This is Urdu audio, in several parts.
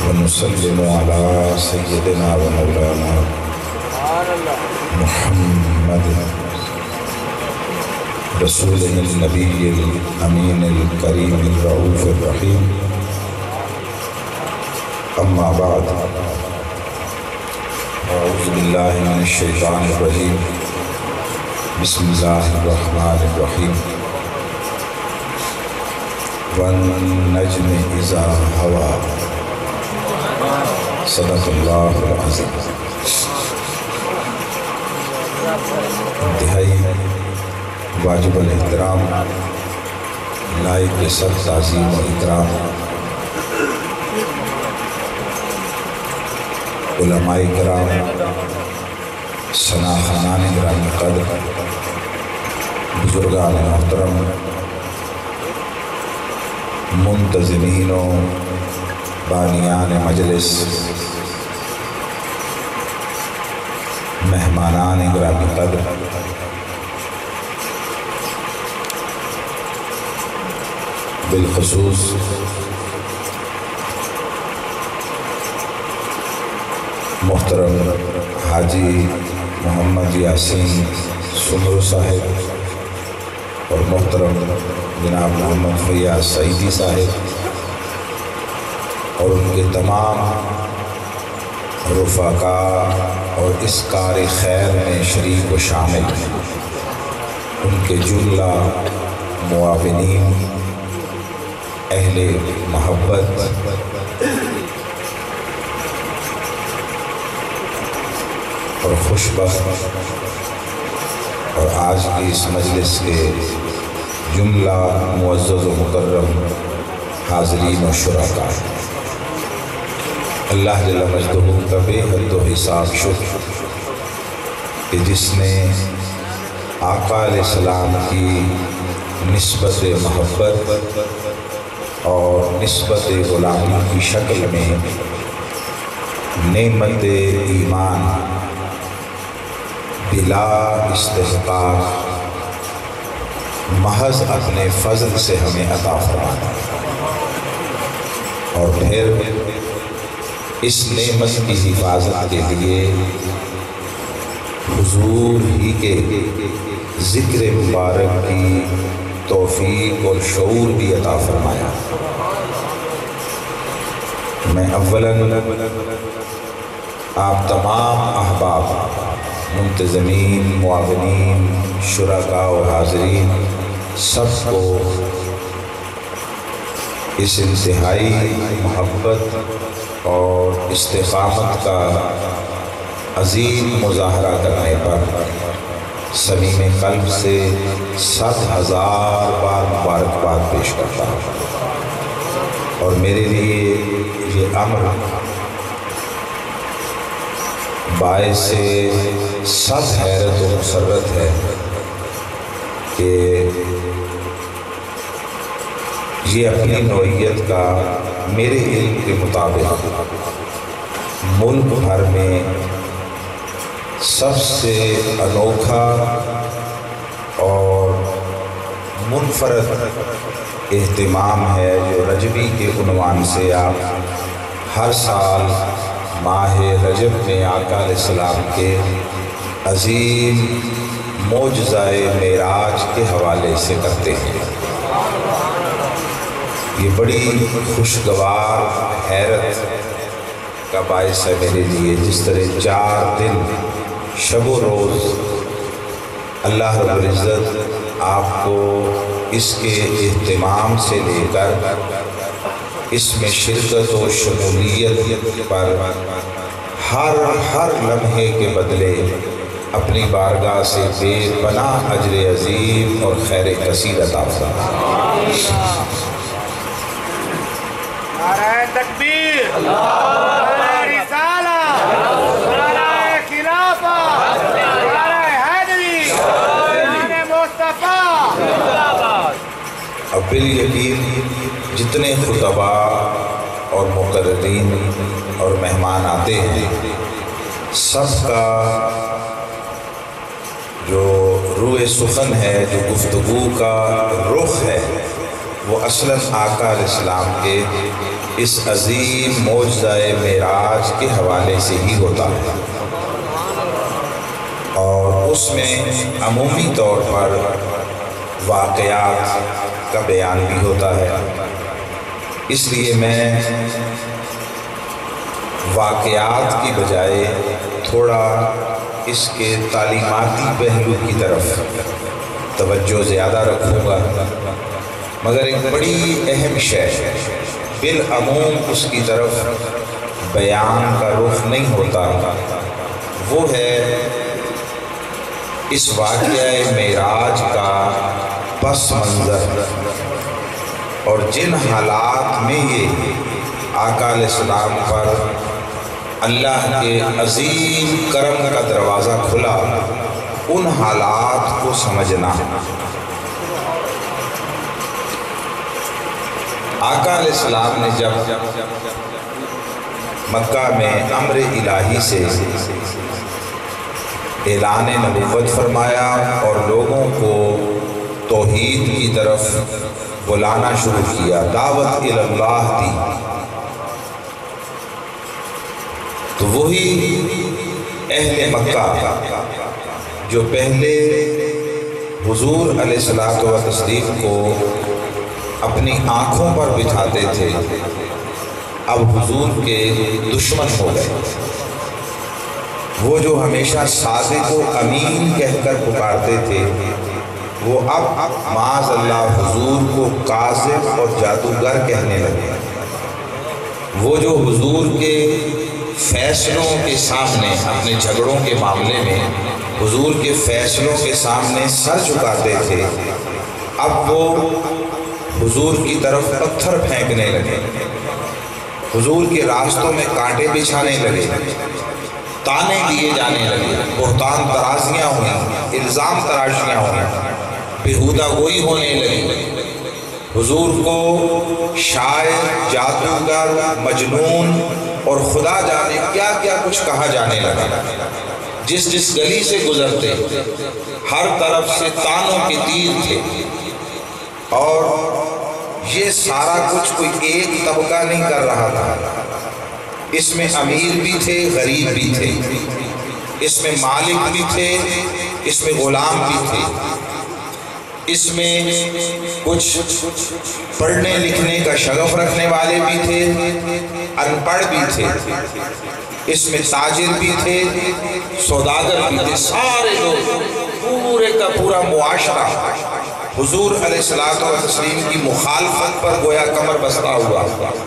ونسلم على سيدنا ومولانا محمد رسول النبي الأمين الكريم الرؤوف الرحيم. أما بعد، أعوذ بالله من الشيطان الرجيم. بسم الله الرحمن الرحيم. والنجم إذا هوى. صدق الله العظيم. انتہائی واجب الاحترام، لائق سخت تعظیم و اکرام علماء کرام، ثنا خانان گرامی قدر، بزرگان محترم، منتظمین و بانیان مجلس، مہمانان گرامی قدر، بالخصوص محترم حاجی محمد یاسین سمرو صاحب اور محترم جناب محمد فیاض سعیدی صاحب اور ان کے تمام رفقاء اور اس کار خیر میں شریک و شامل ہیں، ان کے جملہ معاونین، اہل محبت، اور خوش بخت، اور آج کی اس مجلس کے جملہ معزز و مکرم حاضرین و شرکاء، اللہ جل مجدہ کا بے حد و حساب شکر کہ جس نے آقا علیہ السلام کی نسبت محبت اور نسبت غلامی کی شکل میں نعمت ایمان بلا استحقاق محض اپنے فضل سے ہمیں عطا فرمایا، اور پھر اس نعمت کی حفاظت کے لیے حضور ہی کے ذکر مبارک کی توفیق اور شعور بھی عطا فرمایا۔ میں اولاً آپ تمام احباب، منتظمین، معاونین، شرکاء و حاضرین سب کو اس انتہائی محبت اور استقامت کا عظیم مظاہرہ کرنے پر صمیم قلب سے 7,000 بار مبارکباد پیش کرتا ہوں، اور میرے لیے یہ امر باعث سخت حیرت و مسرت ہے کہ یہ اپنی نوعیت کا میرے علم کے مطابق ملک بھر میں سب سے انوکھا اور منفرد اہتمام ہے جو رجبی کے عنوان سے آپ ہر سال ماہ رجب میں آقا علیہ السلام کے عظیم معجزہ معراج کے حوالے سے کرتے ہیں۔ یہ بڑی خوشگوار حیرت کا باعث ہے میرے لیے، جس طرح 4 دن شب و روز اللہ رب العزت آپ کو اس کے اہتمام سے لے کر اس میں شرکت و شمولیت پر ہر لمحے کے بدلے اپنی بارگاہ سے بے پناہ اجر عظیم اور خیر کثیر عطا فرمائے۔ نعرہ تکبیر، نعرہ رسالہ، نعرہ خلافہ، نعرہ حیدری، نعرہ مصطفیٰ۔ اب بالیقین جتنے خطباء اور مقررین اور مہمان آتے ہیں، سب کا جو روح سخن ہے، جو گفتگو کا رخ ہے، وہ اصلاً آقا علیہ السلام کے اس عظیم معجزہ معراج کے حوالے سے ہی ہوتا ہے، اور اس میں عمومی طور پر واقعات کا بیان بھی ہوتا ہے۔ اس لیے میں واقعات کی بجائے تھوڑا اس کے تعلیماتی پہلو کی طرف توجہ زیادہ رکھوں گا، مگر ایک بڑی اہم شے بالعموم اس کی طرف بیان کا رخ نہیں ہوتا، وہ ہے اس واقعہ معراج کا پس منظر اور جن حالات میں یہ آقا علیہ السلام پر اللہ کے عظیم کرم کا دروازہ کھلا، ان حالات کو سمجھنا۔ آقا علیہ السلام نے جب مکہ میں امر الہی سے اعلان نبوت فرمایا اور لوگوں کو توحید کی طرف بلانا شروع کیا، دعوت اللہ دی، تو وہی اہل مکہ جو پہلے حضور علیہ الصلوۃ والتسلیم کو اپنی آنکھوں پر بٹھاتے تھے، اب حضور کے دشمن ہو گئے۔ وہ جو ہمیشہ صادق و امین کہہ کر پکارتے تھے، وہ اب معاذ اللہ حضور کو کاذب اور جادوگر کہنے لگے۔ وہ جو حضور کے فیصلوں کے سامنے، اپنے جھگڑوں کے معاملے میں حضور کے فیصلوں کے سامنے سر جھکاتے تھے، اب وہ حضور کی طرف پتھر پھینکنے لگے، حضور کے راستوں میں کانٹے بچھانے لگے، تانے دیے جانے لگے، بہتان ترازیاں ہوئیں، الزام تراشیاں ہوئیں، بیہودہ گوئی ہونے لگی، حضور کو شاعر، جادوگر، مجنون اور خدا جانے کیا کیا کچھ کہا جانے لگا۔ جس گلی سے گزرتے ہر طرف سے تانوں کے تیر تھے، اور یہ سارا کچھ کوئی ایک طبقہ نہیں کر رہا تھا، اس میں امیر بھی تھے، غریب بھی تھے، اس میں مالک بھی تھے، اس میں غلام بھی تھے، اس میں کچھ پڑھنے لکھنے کا شغف رکھنے والے بھی تھے، ان پڑھ بھی تھے، اس میں تاجر بھی تھے، سوداگر بھی تھے، سارے لوگ، پورے کا پورا معاشرہ حضور علیہ السلام کی مخالفت پر گویا کمر بستہ ہوا۔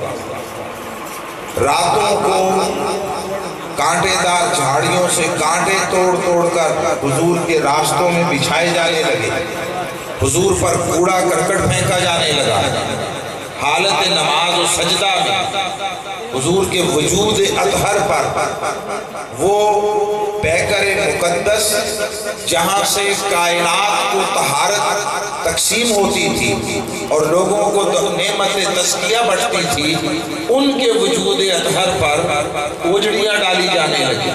راتوں کو کانٹے دار جھاڑیوں سے کانٹے توڑ توڑ کر حضور کے راستوں میں بچھائے جانے لگے، حضور پر کوڑا کرکٹ پھینکا جانے لگا، حالت نماز و سجدہ میں حضور کے وجود اطہر پر وہ پیکر مقدس جہاں سے کائنات کو طہارت تقسیم ہوتی تھی اور لوگوں کو نعمت تزکیہ بڑھتی تھی، ان کے وجود اطہر پر اوجڑیاں ڈالی جانے لگی۔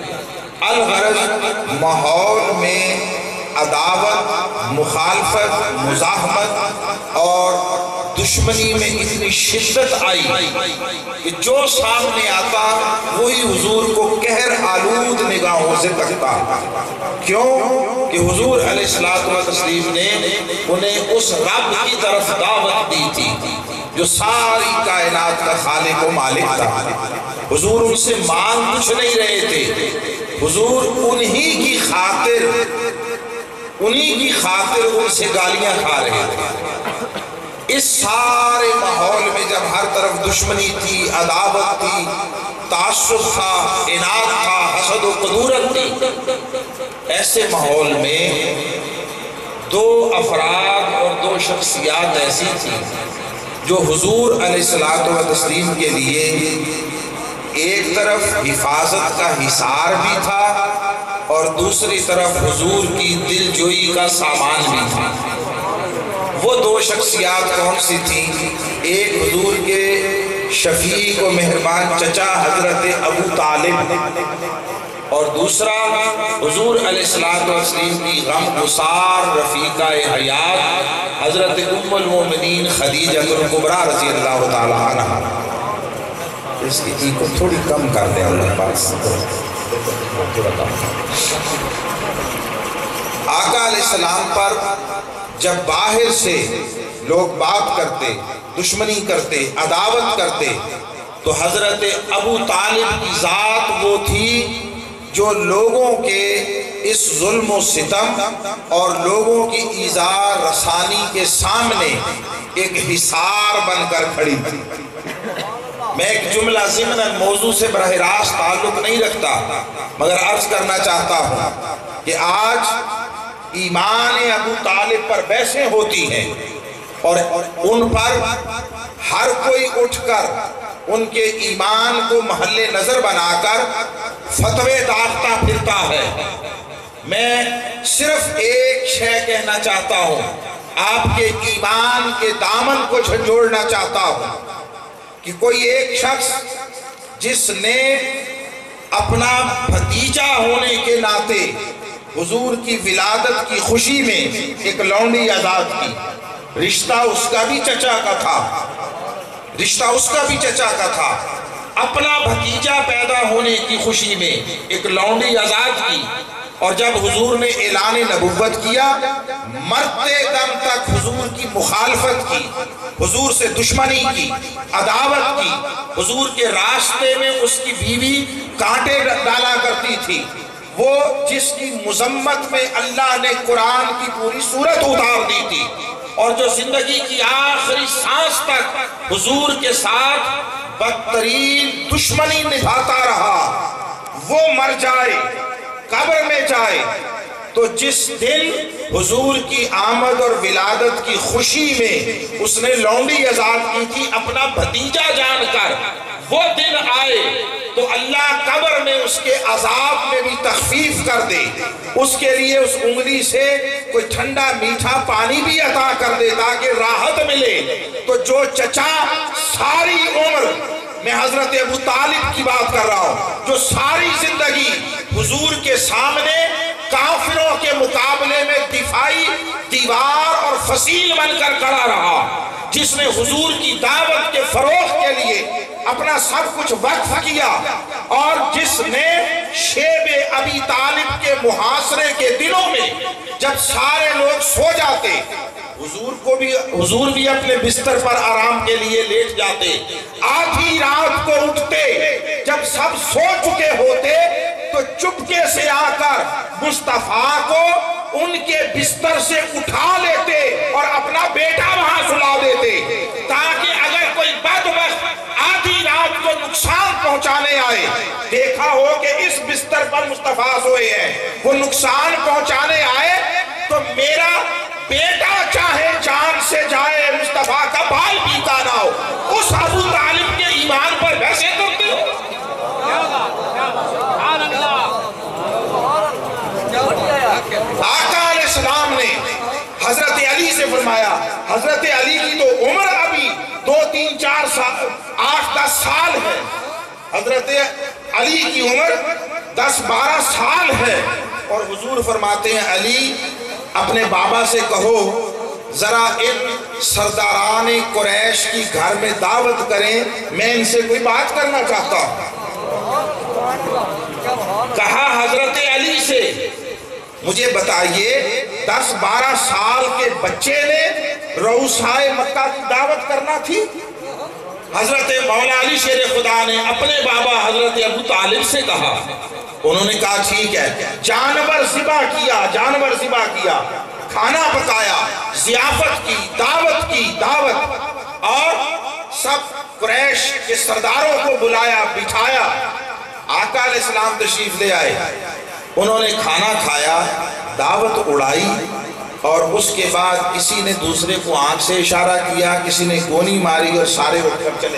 الغرض ماحول میں عداوت، مخالفت، مزاحمت اور دشمنی میں اتنی شدت آئی کہ جو سامنے آتا وہی حضور کو قہر آلود نگاہوں سے تکتا۔ کیوں کہ حضور علیہ السلام نے انہیں اس رب کی طرف دعوت دی تھی جو ساری کائنات کا خالق و مالک تھا۔ حضور ان سے مانگ کچھ نہیں رہے تھے، حضور انہی کی خاطر ان سے گالیاں کھا رہے تھے۔ اس سارے ماحول میں جب ہر طرف دشمنی تھی، عداوت تھی، تعصب تھا، عناد تھا، حسد و قدورت تھی، ایسے ماحول میں دو افراد اور دو شخصیات ایسی تھی جو حضور علیہ السلام کے لیے ایک طرف حفاظت کا حصار بھی تھا اور دوسری طرف حضور کی دل جوئی کا سامان بھی تھا۔ وہ دو شخصیات کون سی تھیں؟ ایک حضور کے شفیق و مہربان چچا حضرت ابو طالب، اور دوسرا حضور علیہ السلام کی غم گسار رفیقہ حیات حضرت ام المومنین خدیجہ الکبریٰ رضی اللہ تعالی عنہ۔ اس کی ای کو تھوڑی کم کر دیں اللہ پاس، تھوڑا کم۔ آقا علیہ السلام پر جب باہر سے لوگ بات کرتے، دشمنی کرتے، عداوت کرتے، تو حضرت ابو طالب کی ذات وہ تھی جو لوگوں کے اس ظلم و ستم اور لوگوں کی ایذا رسانی کے سامنے ایک حصار بن کر کھڑی تھی۔ میں ایک جملہ ضمناً موضوع سے براہ راست تعلق نہیں رکھتا، مگر عرض کرنا چاہتا ہوں کہ آج ایمان ابو طالب پر بحثیں ہوتی ہیں اور ان پر ہر کوئی اٹھ کر ان کے ایمان کو محل نظر بنا کر فتوے داغتا پھرتا ہے۔ میں صرف ایک شے کہنا چاہتا ہوں، آپ کے ایمان کے دامن کو جھنجھوڑنا چاہتا ہوں کہ کوئی ایک شخص جس نے اپنا بھتیجا ہونے کے ناطے حضور کی ولادت کی خوشی میں ایک لونڈی آزاد کی، رشتہ اس کا بھی چچا کا تھا، اپنا بھتیجا پیدا ہونے کی خوشی میں ایک لونڈی آزاد کی، اور جب حضور نے اعلان نبوت کیا مرتے دم تک حضور کی مخالفت کی، حضور سے دشمنی کی، عداوت کی، حضور کے راستے میں اس کی بیوی کانٹے ڈالا کرتی تھی، وہ جس کی مذمت میں اللہ نے قرآن کی پوری سورت اتار دی تھی، اور جو زندگی کی آخری سانس تک حضور کے ساتھ بدترین دشمنی نبھاتا رہا، وہ مر جائے، قبر میں جائے، تو جس دن حضور کی آمد اور ولادت کی خوشی میں اس نے لونڈی آزاد کی تھی اپنا بھتیجا جان کر، وہ دن آئے تو اللہ قبر میں اس کے عذاب میں بھی تخفیف کر دے، اس کے لیے اس انگلی سے کوئی ٹھنڈا میٹھا پانی بھی عطا کر دے تاکہ راحت ملے۔ تو جو چچا ساری عمر، میں حضرت ابو طالب کی بات کر رہا ہوں، جو ساری زندگی حضور کے سامنے کافروں کے مقابلے میں دفاعی دیوار اور فصیل بن کر کھڑا رہا، جس نے حضور کی دعوت کے فروغ کے لیے اپنا سب کچھ وقف کیا، اور جس نے شیب ابی طالب کے محاصرے کے دنوں میں جب سارے لوگ سو جاتے، حضور بھی اپنے بستر پر آرام کے لیے لیٹ جاتے، آدھی رات کو اٹھتے، جب سب سو چکے ہوتے تو چپکے سے آ کر مصطفیٰ کو ان کے بستر سے اٹھا لیتے اور اپنا بیٹا وہاں سلا دیتے، تاکہ اگر کوئی بدبخت آدھی رات کو نقصان پہنچانے آئے، دیکھا ہو کہ اس بستر پر مصطفیٰ سوئے ہیں، وہ نقصان پہنچانے آئے تو میرا بیٹا چاہے جان سے جائے، مصطفیٰ کا بال پیتا نہ ہو۔ اس ابو طالب کے ایمان پر ویسے کرتے ہو؟ آقا علیہ السلام نے حضرت علی سے فرمایا، حضرت علی کی تو عمر ابھی 2 3 4 سال 8 10 سال ہے، حضرت علی کی عمر 10 12 سال ہے، اور حضور فرماتے ہیں علی اپنے بابا سے کہو ذرا ان سرداران قریش کی گھر میں دعوت کریں، میں ان سے کوئی بات کرنا چاہتا ہوں۔ کہا حضرت علی سے مجھے بتائیے 10 12 سال کے بچے نے رؤسائے مکہ کی دعوت کرنا تھی؟ حضرت مولا علی شیر خدا نے اپنے بابا حضرت ابو طالب سے کہا، انہوں نے کہا ٹھیک ہے، جانور ذبح کیا، کھانا پکایا، ضیافت کی، دعوت، اور سب قریش کے سرداروں کو بلایا، بٹھایا، آقا علیہ السلام تشریف لے آئے، انہوں نے کھانا کھایا، دعوت اڑائی، اور اس کے بعد کسی نے دوسرے کو آنکھ سے اشارہ کیا، کسی نے گونی ماری، اور سارے اٹھ کر چلے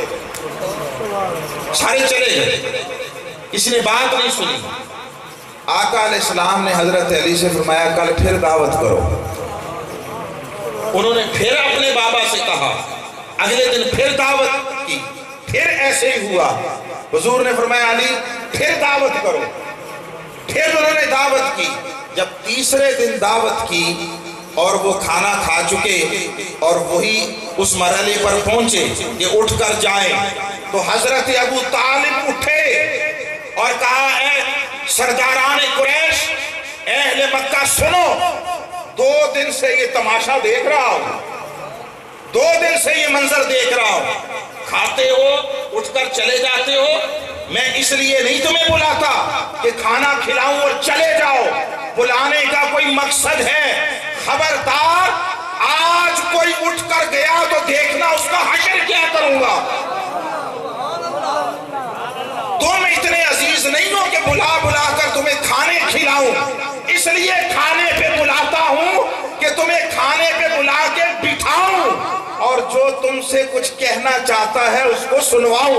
گئے، کسی نے بات نہیں سنی۔ آقا علیہ السلام نے حضرت علی سے فرمایا کل پھر دعوت کرو، انہوں نے پھر اپنے بابا سے کہا، اگلے دن پھر دعوت کی، پھر ایسے ہی ہوا، حضور نے فرمایا علی پھر دعوت کرو، پھر انہوں نے دعوت کی، جب تیسرے دن دعوت کی اور وہ کھانا کھا چکے اور وہی اس مرحلے پر پہنچے کہ اٹھ کر جائیں، تو حضرت ابو طالب اٹھے اور کہا اے سرداران قریش، اہل مکہ سنو، 2 دن سے یہ تماشا دیکھ رہا ہوں، 2 دن سے یہ منظر دیکھ رہا ہوں، کھاتے ہو اٹھ کر چلے جاتے ہو، میں اس لیے نہیں تمہیں بلاتا کہ کھانا کھلاؤں اور چلے جاؤ، بلانے کا کوئی مقصد ہے، خبردار آج کوئی اٹھ کر گیا تو دیکھنا اس کا حشر کیا کروں گا۔ تم اتنے عزیز نہیں ہو کہ بلا بلا کر تمہیں کھانے کھلاؤں، اس لیے کھانے پہ بلاتا ہوں کہ تمہیں کھانے پہ بلا کے بٹھاؤں اور جو تم سے کچھ کہنا چاہتا ہے اس کو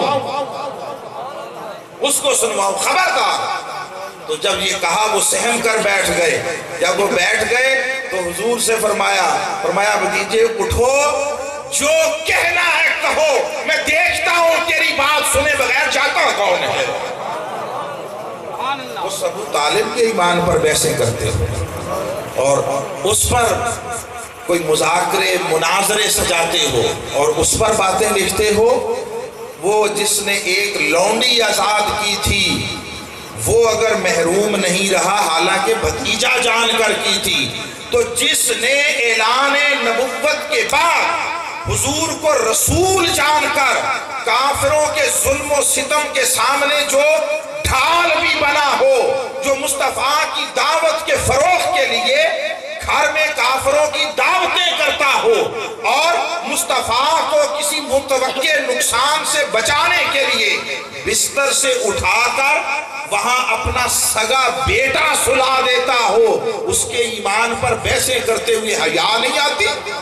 سنواؤں، خبردار۔ تو جب یہ کہا وہ سہم کر بیٹھ گئے، جب وہ بیٹھ گئے تو حضور سے فرمایا بھتیجے اٹھو، جو کہنا ہے کہو، میں دیکھتا ہوں تیری بات سنے بغیر جاتا کون ہے۔ اس ابو طالب کے ایمان پر بحثیں کرتے ہو اور اس پر کوئی مذاکرے مناظرے سجاتے ہو اور اس پر باتیں لکھتے ہو، وہ جس نے ایک لونڈی آزاد کی تھی وہ اگر محروم نہیں رہا، حالانکہ بھتیجا جان کر کی تھی، تو جس نے اعلان نبوت کے بعد حضور کو رسول جان کر کافروں کے ظلم و ستم کے سامنے جو ڈھال بھی بنا ہو، جو مصطفیٰ کی دعوت کے فروغ کے لیے گھر میں کافروں کی دعوتیں کرتا ہو اور مصطفیٰ کو کسی متوقع نقصان سے بچانے کے لیے بستر سے اٹھا کر وہاں اپنا سگا بیٹا سلا دیتا ہو، اس کے ایمان پر بحثیں کرتے ہوئے حیا نہیں آتی؟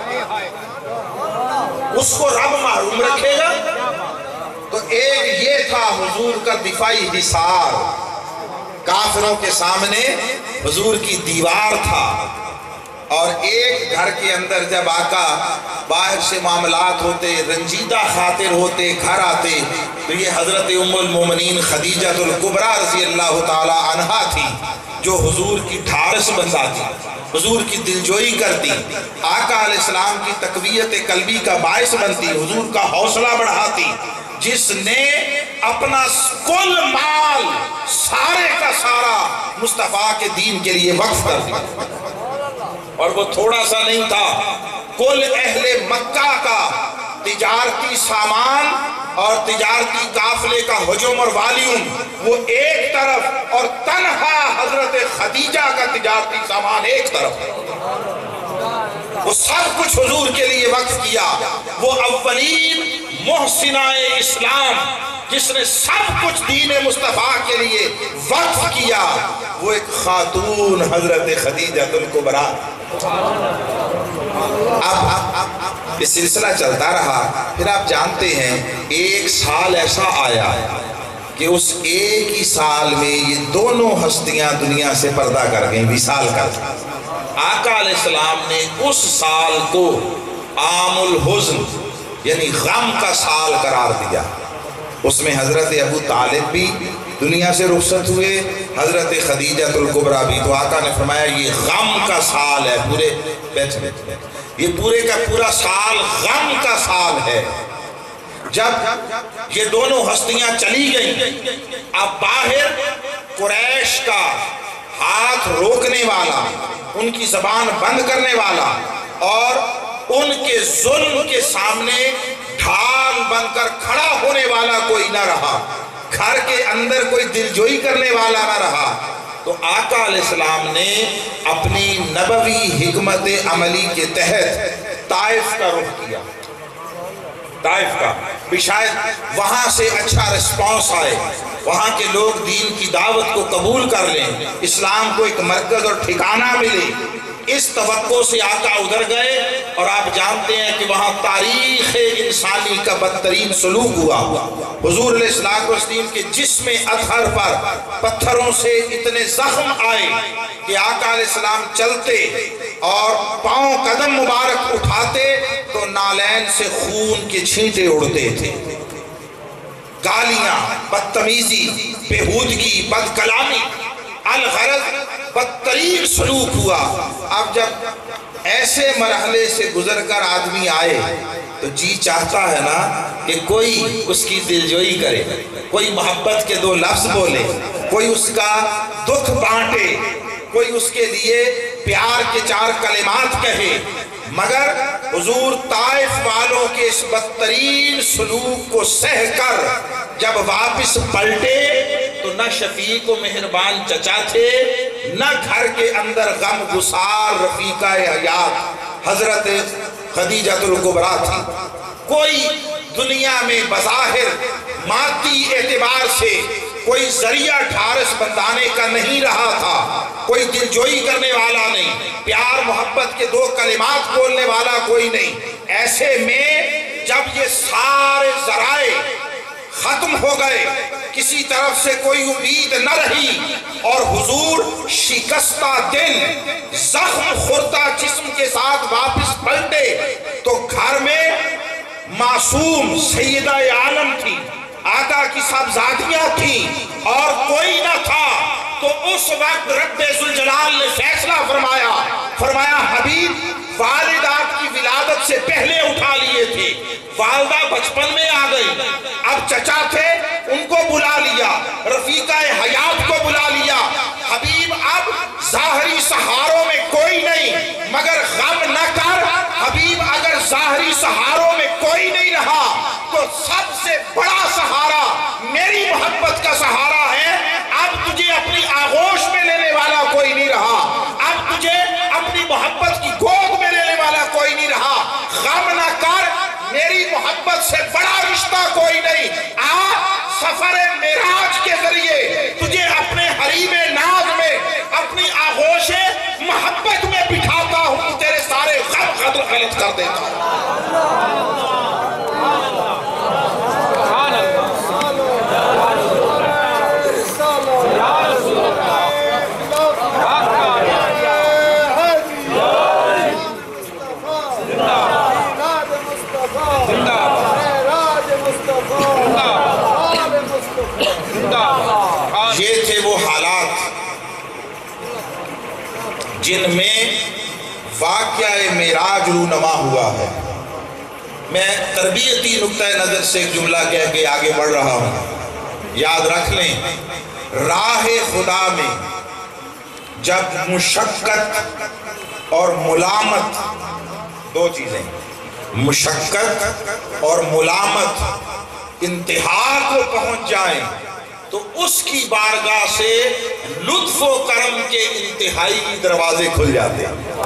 اس کو رب محروم رکھے گا؟ تو ایک یہ تھا حضور کا دفاعی حصار، کافروں کے سامنے حضور کی دیوار تھا، اور ایک گھر کے اندر جب آقا باہر سے معاملات ہوتے، رنجیدہ خاطر ہوتے، گھر آتے، تو یہ حضرت ام المومنین خدیجہ الکبریٰ رضی اللہ تعالی عنہا تھی جو حضور کی ڈھارس بناتی، حضور کی دلجوئی کرتی، آقا علیہ السلام کی تقویت قلبی کا باعث بنتی، حضور کا حوصلہ بڑھاتی، جس نے اپنا کل مال سارے کا سارا مصطفیٰ کے دین کے لیے وقف کر دیا، اور وہ تھوڑا سا نہیں تھا، کل اہل مکہ کا تجارتی سامان اور تجارتی قافلے کا حجم اور والیوم وہ ایک طرف، اور تنہا حضرت خدیجہ کا تجارتی سامان ایک طرف، وہ سب کچھ حضور کے لیے وقف کیا۔ وہ اولین محسنہ اسلام جس نے سب کچھ دین مصطفیٰ کے لیے وقف کیا، وہ ایک خاتون حضرت خدیجہ الکبریٰ۔ اب یہ سلسلہ چلتا رہا، پھر آپ جانتے ہیں 1 سال ایسا آیا کہ اس ایک ہی سال میں یہ دونوں ہستیاں دنیا سے پردہ کر گئیں، وصال کر گئیں۔ آقا علیہ السلام نے اس سال کو عام الحزن یعنی غم کا سال قرار دیا، اس میں حضرت ابو طالب بھی دنیا سے رخصت ہوئے، حضرت خدیجہ الکبریٰ بھی، تو آقا نے فرمایا یہ غم کا سال ہے، پورے یہ پورے کا پورا سال غم کا سال ہے۔ جب یہ دونوں ہستیاں چلی گئیں، اب باہر قریش کا ہاتھ روکنے والا، ان کی زبان بند کرنے والا اور ان کے ظلم کے سامنے ڈھال بن کر کھڑا ہونے والا کوئی نہ رہا، گھر کے اندر کوئی دلجوئی کرنے والا نہ رہا، تو آقا علیہ السلام نے اپنی نبوی حکمت عملی کے تحت طائف کا رخ کیا، طائف کا بھی شاید وہاں سے اچھا رسپانس آئے، وہاں کے لوگ دین کی دعوت کو قبول کر لیں، اسلام کو ایک مرکز اور ٹھکانہ ملے، اس توقع سے آقا ادھر گئے، اور آپ جانتے ہیں کہ وہاں تاریخ انسانی کا بدترین سلوک ہوا۔ حضور علیہ السلام کے جسم اطہر پر پتھروں سے اتنے زخم آئے کہ آقا علیہ السلام چلتے اور پاؤں قدم مبارک اٹھاتے تو نالین سے خون کے چھینٹے اڑتے تھے، گالیاں، بدتمیزی، بےہودگی، بد کلامی، الغرض بدترین سلوک ہوا۔ اب جب ایسے مرحلے سے گزر کر آدمی آئے تو جی چاہتا ہے نا کہ کوئی اس کی دلجوئی کرے، کوئی محبت کے دو لفظ بولے، کوئی اس کا دکھ بانٹے، کوئی اس کے لیے پیار کے چار کلمات کہے، مگر حضور طائف والوں کے اس بدترین سلوک کو سہ کر جب واپس پلٹے تو نہ شفیق و مہربان چچا تھے، نہ گھر کے اندر غم گسار رفیقہ حیات حضرت خدیجہ الکبریٰ تھی۔ کوئی دنیا میں بظاہر مادی اعتبار سے کوئی ذریعہ ٹھارس بندانے کا نہیں رہا تھا، کوئی دلجوئی کرنے والا نہیں، پیار محبت کے دو کلمات بولنے والا کوئی نہیں۔ ایسے میں جب یہ سارے ذرائع ختم ہو گئے، کسی طرف سے کوئی امید نہ رہی، اور حضور شکستہ دل زخم خوردہ جسم کے ساتھ واپس پلٹے، تو گھر میں معصوم سیدہ عالم تھی، آقا کی صاحبزادیاں تھیں، اور کوئی نہ تھا۔ تو اس وقت رب ذوالجلال نے فیصلہ فرمایا حبیب والد آپ کی ولادت سے پہلے اٹھا لیے تھے، والدہ بچپن میں آ گئی، اب چچا تھے ان کو بلا لیا، رفیقہ حیات کو بلا لیا، حبیب اب ظاہری سہاروں میں کوئی نہیں، مگر غم نہ کر حبیب، اگر ظاہری سہاروں میں کوئی نہیں رہا تو سب سے بڑا سہارا میری محبت کا سہارا ہے۔ اب تجھے اپنی آغوش میں لینے والا کوئی نہیں رہا، اب تجھے اپنی محبت کی گود میں لینے والا کوئی نہیں رہا، غم نہ کر، میری محبت سے بڑا رشتہ کوئی نہیں۔ سفر معراج کے ذریعے تجھے اپنے حریم ناز میں اپنی آغوش محبت میں بٹھاتا ہوں، تیرے سارے غم غلط کر دیتا ہوں۔ یہ تھے وہ حالات جن میں واقعہ معراج رونما ہوا ہے۔ میں تربیتی نقطہ نظر سے ایک جملہ کہہ کے آگے بڑھ رہا ہوں، یاد رکھ لیں، راہ خدا میں جب مشقت اور ملامت، دو چیزیں، مشقت اور ملامت انتہا کو پہنچ جائیں تو اس کی بارگاہ سے لطف و کرم کے انتہائی دروازے کھل جاتے ہیں۔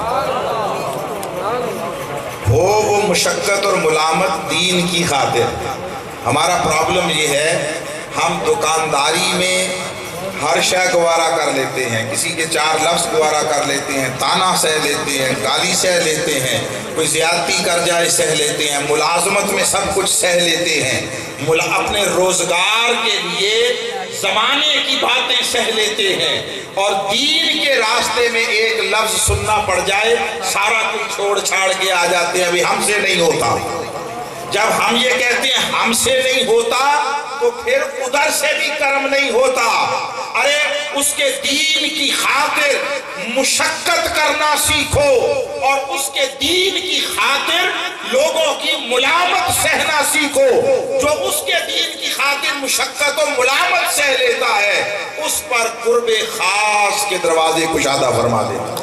ہو وہ مشقت اور ملامت دین کی خاطر۔ ہمارا پرابلم یہ ہے، ہم دکانداری میں ہر شے گوارا کر لیتے ہیں، کسی کے چار لفظ گوارا کر لیتے ہیں، تانا سہ لیتے ہیں، گالی سہ لیتے ہیں، کوئی زیادتی کر جائے سہ لیتے ہیں، ملازمت میں سب کچھ سہ لیتے ہیں، اپنے روزگار کے لیے زمانے کی باتیں سہ لیتے ہیں، اور دین کے راستے میں ایک لفظ سننا پڑ جائے سارا کچھ چھوڑ چھاڑ کے آ جاتے ہیں، ابھی ہم سے نہیں ہوتا۔ جب ہم یہ کہتے ہیں ہم سے نہیں ہوتا تو پھر ادھر سے بھی کرم نہیں ہوتا۔ ارے اس کے دین کی خاطر مشقت کرنا سیکھو، اور اس کے دین کی خاطر لوگوں کی ملامت سہنا سیکھو۔ جو اس کے دین کی خاطر مشقت و ملامت سہ لیتا ہے اس پر قرب خاص کے دروازے کشادہ فرما دیتا۔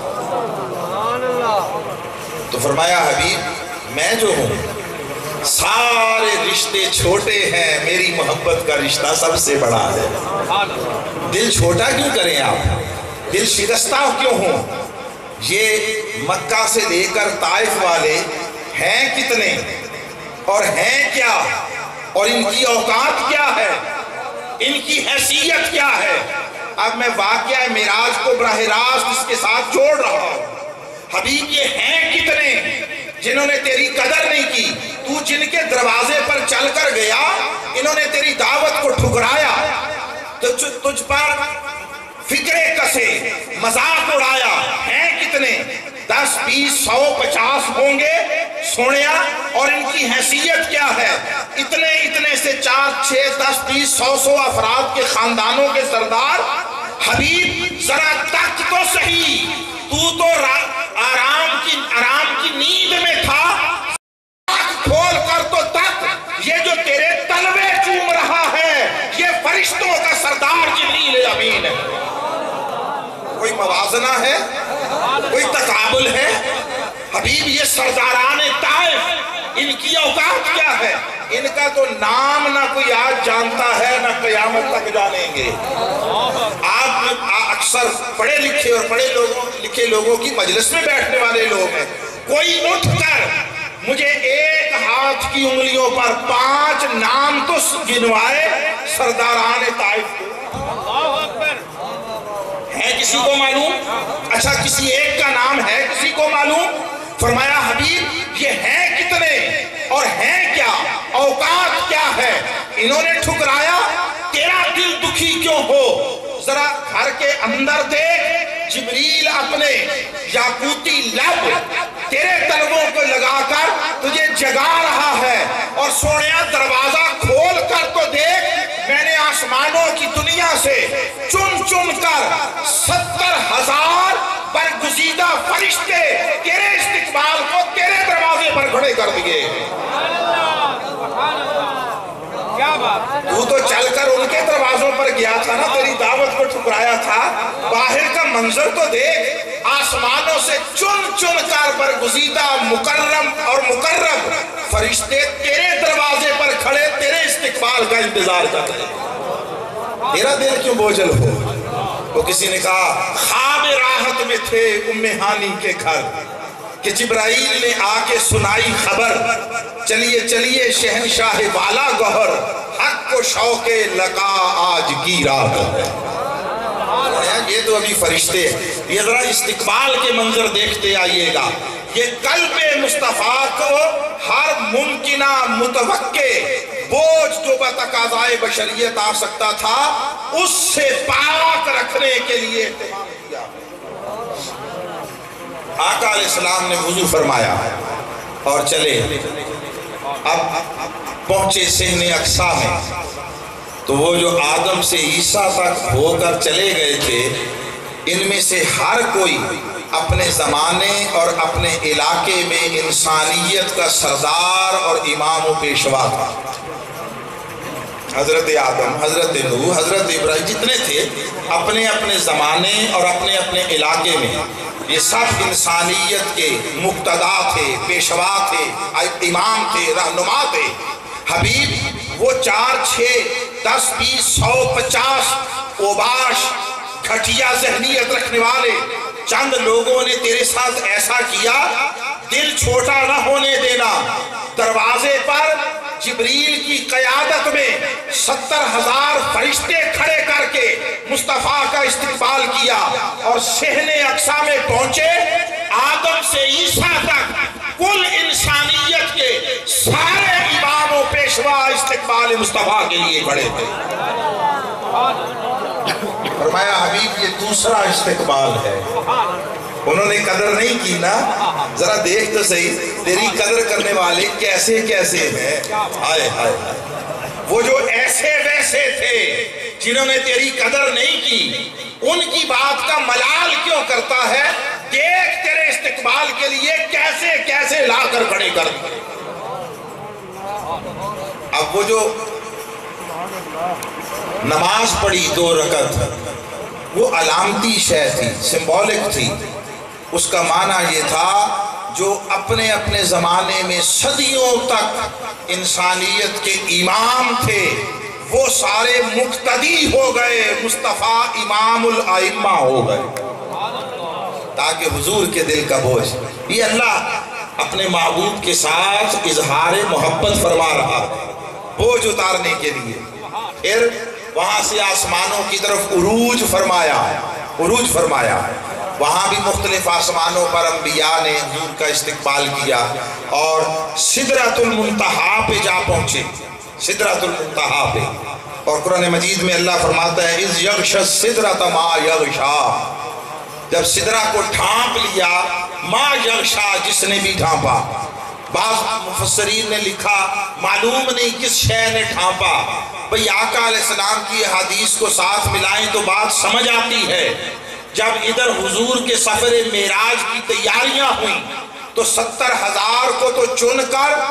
تو فرمایا حبیب میں جو ہوں سارے رشتے چھوٹے ہیں، میری محبت کا رشتہ سب سے بڑا ہے۔ دل چھوٹا کیوں کریں آپ، دل شکستہ کیوں ہوں؟ یہ مکہ سے لے کر طائف والے ہیں کتنے اور ہیں کیا، اور ان کی اوقات کیا ہے، ان کی حیثیت کیا ہے؟ اب میں واقعہ معراج کو براہ راست اس کے ساتھ جوڑ رہا ہوں۔ حبیب یہ ہیں کتنے جنہوں نے تیری قدر نہیں کی، تو جن کے دروازے پر چل کر گیا انہوں نے تیری دعوت کو ٹھکرایا، تجھ پر فکرے کسے، مذاق اڑایا، ہیں کتنے؟ 10 20 100 50 ہوں گے سونیا، اور ان کی حیثیت کیا ہے؟ اتنے سے 4 6 10 20 100 افراد کے خاندانوں کے سردار۔ حبیب ذرا تک تو صحیح، تو آرام کی نیند میں تھا، آنکھ کھول یہ جو تیرے تلوے چوم رہا ہے یہ فرشتوں کا سردار جبریل امین ہے۔ کوئی موازنہ ہے؟ کوئی تقابل ہے؟ حبیب یہ سرداران طائف ان کی اوقات کیا ہے؟ ان کا تو نام نہ کوئی آج جانتا ہے نہ قیامت تک جانیں گے۔ آپ اکثر پڑھے لکھے اور پڑھے لکھے لوگوں کی مجلس میں بیٹھنے والے لوگ ہیں، کوئی اٹھ کر مجھے ایک ہاتھ کی انگلیوں پر 5 نام تو گنوائے سرداران طائف کے۔ ہے کسی کو معلوم؟ اچھا کسی ایک کا نام ہے کسی کو معلوم؟ فرمایا حبیب یہ ہیں کتنے اور ہیں کیا، اوقات کیا ہے؟ انہوں نے ٹھکرایا، تیرا دل دکھی کیوں ہو؟ ذرا گھر کے اندر دیکھ، جبریل اپنے یاقوتی لب تیرے تلووں کو لگا کر تجھے جگا رہا ہے، اور سونیا دروازہ کھول کر تو دیکھ، میں نے آسمانوں کی دنیا سے چن چن کر 70,000 برگزیدہ فرشتے تیرے استقبال کو تیرے دروازے پر کھڑے کر دیے۔ تو چل کر ان کے دروازوں پر گیا تھا نا، تیری دعوت کو ٹھکرایا تھا، باہر کا منظر تو دیکھ، آسمانوں سے چن چن کر برگزیدہ مکرم اور مقرب فرشتے تیرے دروازے پر کھڑے تیرے استقبال کا انتظار کر رہے۔ تیرا دل کیوں بوجھل ہو؟ تو کسی نے کہا خواب راحت میں تھے ام ہانی کے گھر کہ جبرائیل نے آ کے سنائی خبر، چلیے چلیے شہنشاہ والا گوہر، حق کو شوق لقا آج کی رات ہے۔ یہ تو ابھی فرشتے ہیں، یہ ذرا استقبال کے منظر دیکھتے آئیے گا۔ یہ قلب مصطفیٰ کو ہر ممکنہ متوقع بوجھ جو بتقاضائے بشریت آ سکتا تھا اس سے پاک رکھنے کے لیے اہتمام کیا۔ آقا علیہ السلام نے وضو فرمایا اور چلے، اب پہنچے صحن اقصیٰ میں، تو وہ جو آدم سے عیسیٰ تک ہو کر چلے گئے تھے، ان میں سے ہر کوئی اپنے زمانے اور اپنے علاقے میں انسانیت کا سردار اور امام و پیشوا تھا۔ حضرت آدم، حضرت نوح، حضرت ابراہیم جتنے تھے اپنے اپنے زمانے اور اپنے اپنے علاقے میں یہ سب انسانیت کے مقتدا تھے، پیشوا تھے، امام تھے، رہنما تھے۔ حبیب وہ 4، 6، 10، 20، 100، 50 اوباش گھٹیا ذہنیت رکھنے والے چند لوگوں نے تیرے ساتھ ایسا کیا، دل چھوٹا نہ ہونے دینا۔ دروازے پر جبریل کی قیادت میں 70,000 فرشتے کھڑے کر کے مصطفیٰ کا استقبال کیا، اور صحن اقصیٰ میں پہنچے، آدم سے عیسیٰ تک کل انسانیت کے سارے امام و پیشوا استقبال مصطفیٰ کے لیے کھڑے تھے۔ فرمایا حبیب یہ دوسرا استقبال ہے۔ انہوں نے قدر نہیں کی نا، ذرا دیکھ تو صحیح تیری قدر کرنے والے کیسے کیسے ہیں۔ آئے آئے وہ جو ایسے ویسے تھے جنہوں نے تیری قدر نہیں کی، ان کی بات کا ملال کیوں کرتا ہے؟ دیکھ تیرے استقبال کے لیے کیسے کیسے لا کر کھڑے کر دیں۔ اب وہ جو نماز پڑھی 2 رکعت، وہ علامتی شے تھی، سمبولک تھی۔ اس کا معنی یہ تھا جو اپنے اپنے زمانے میں صدیوں تک انسانیت کے امام تھے وہ سارے مقتدی ہو گئے، مصطفیٰ امام الائمہ ہو گئے، تاکہ حضور کے دل کا بوجھ، یہ اللہ اپنے معبود کے ساتھ اظہار محبت فرما رہا ہے بوجھ اتارنے کے لیے۔ پھر وہاں سے آسمانوں کی طرف عروج فرمایا، وہاں بھی مختلف آسمانوں پر انبیاء نے حضور کا استقبال کیا، اور سدرۃ المنتہا پہ جا پہنچے، سدرۃ المنتہا پہ۔ اور قرآن مجید میں اللہ فرماتا ہے اذ یغش السدرۃ ما یغشا، جب سدرہ کو ڈھانپ لیا، ما یغشا جس نے بھی ڈھانپا۔ بعض مفسرین نے لکھا معلوم نہیں کس شے نے ڈھانپا، بھئی آقا علیہ السلام کی حدیث کو ساتھ ملائیں تو بات سمجھ آتی ہے۔ جب ادھر حضور کے سفر معراج کی تیاریاں ہوئیں تو 70,000 کو تو چن کر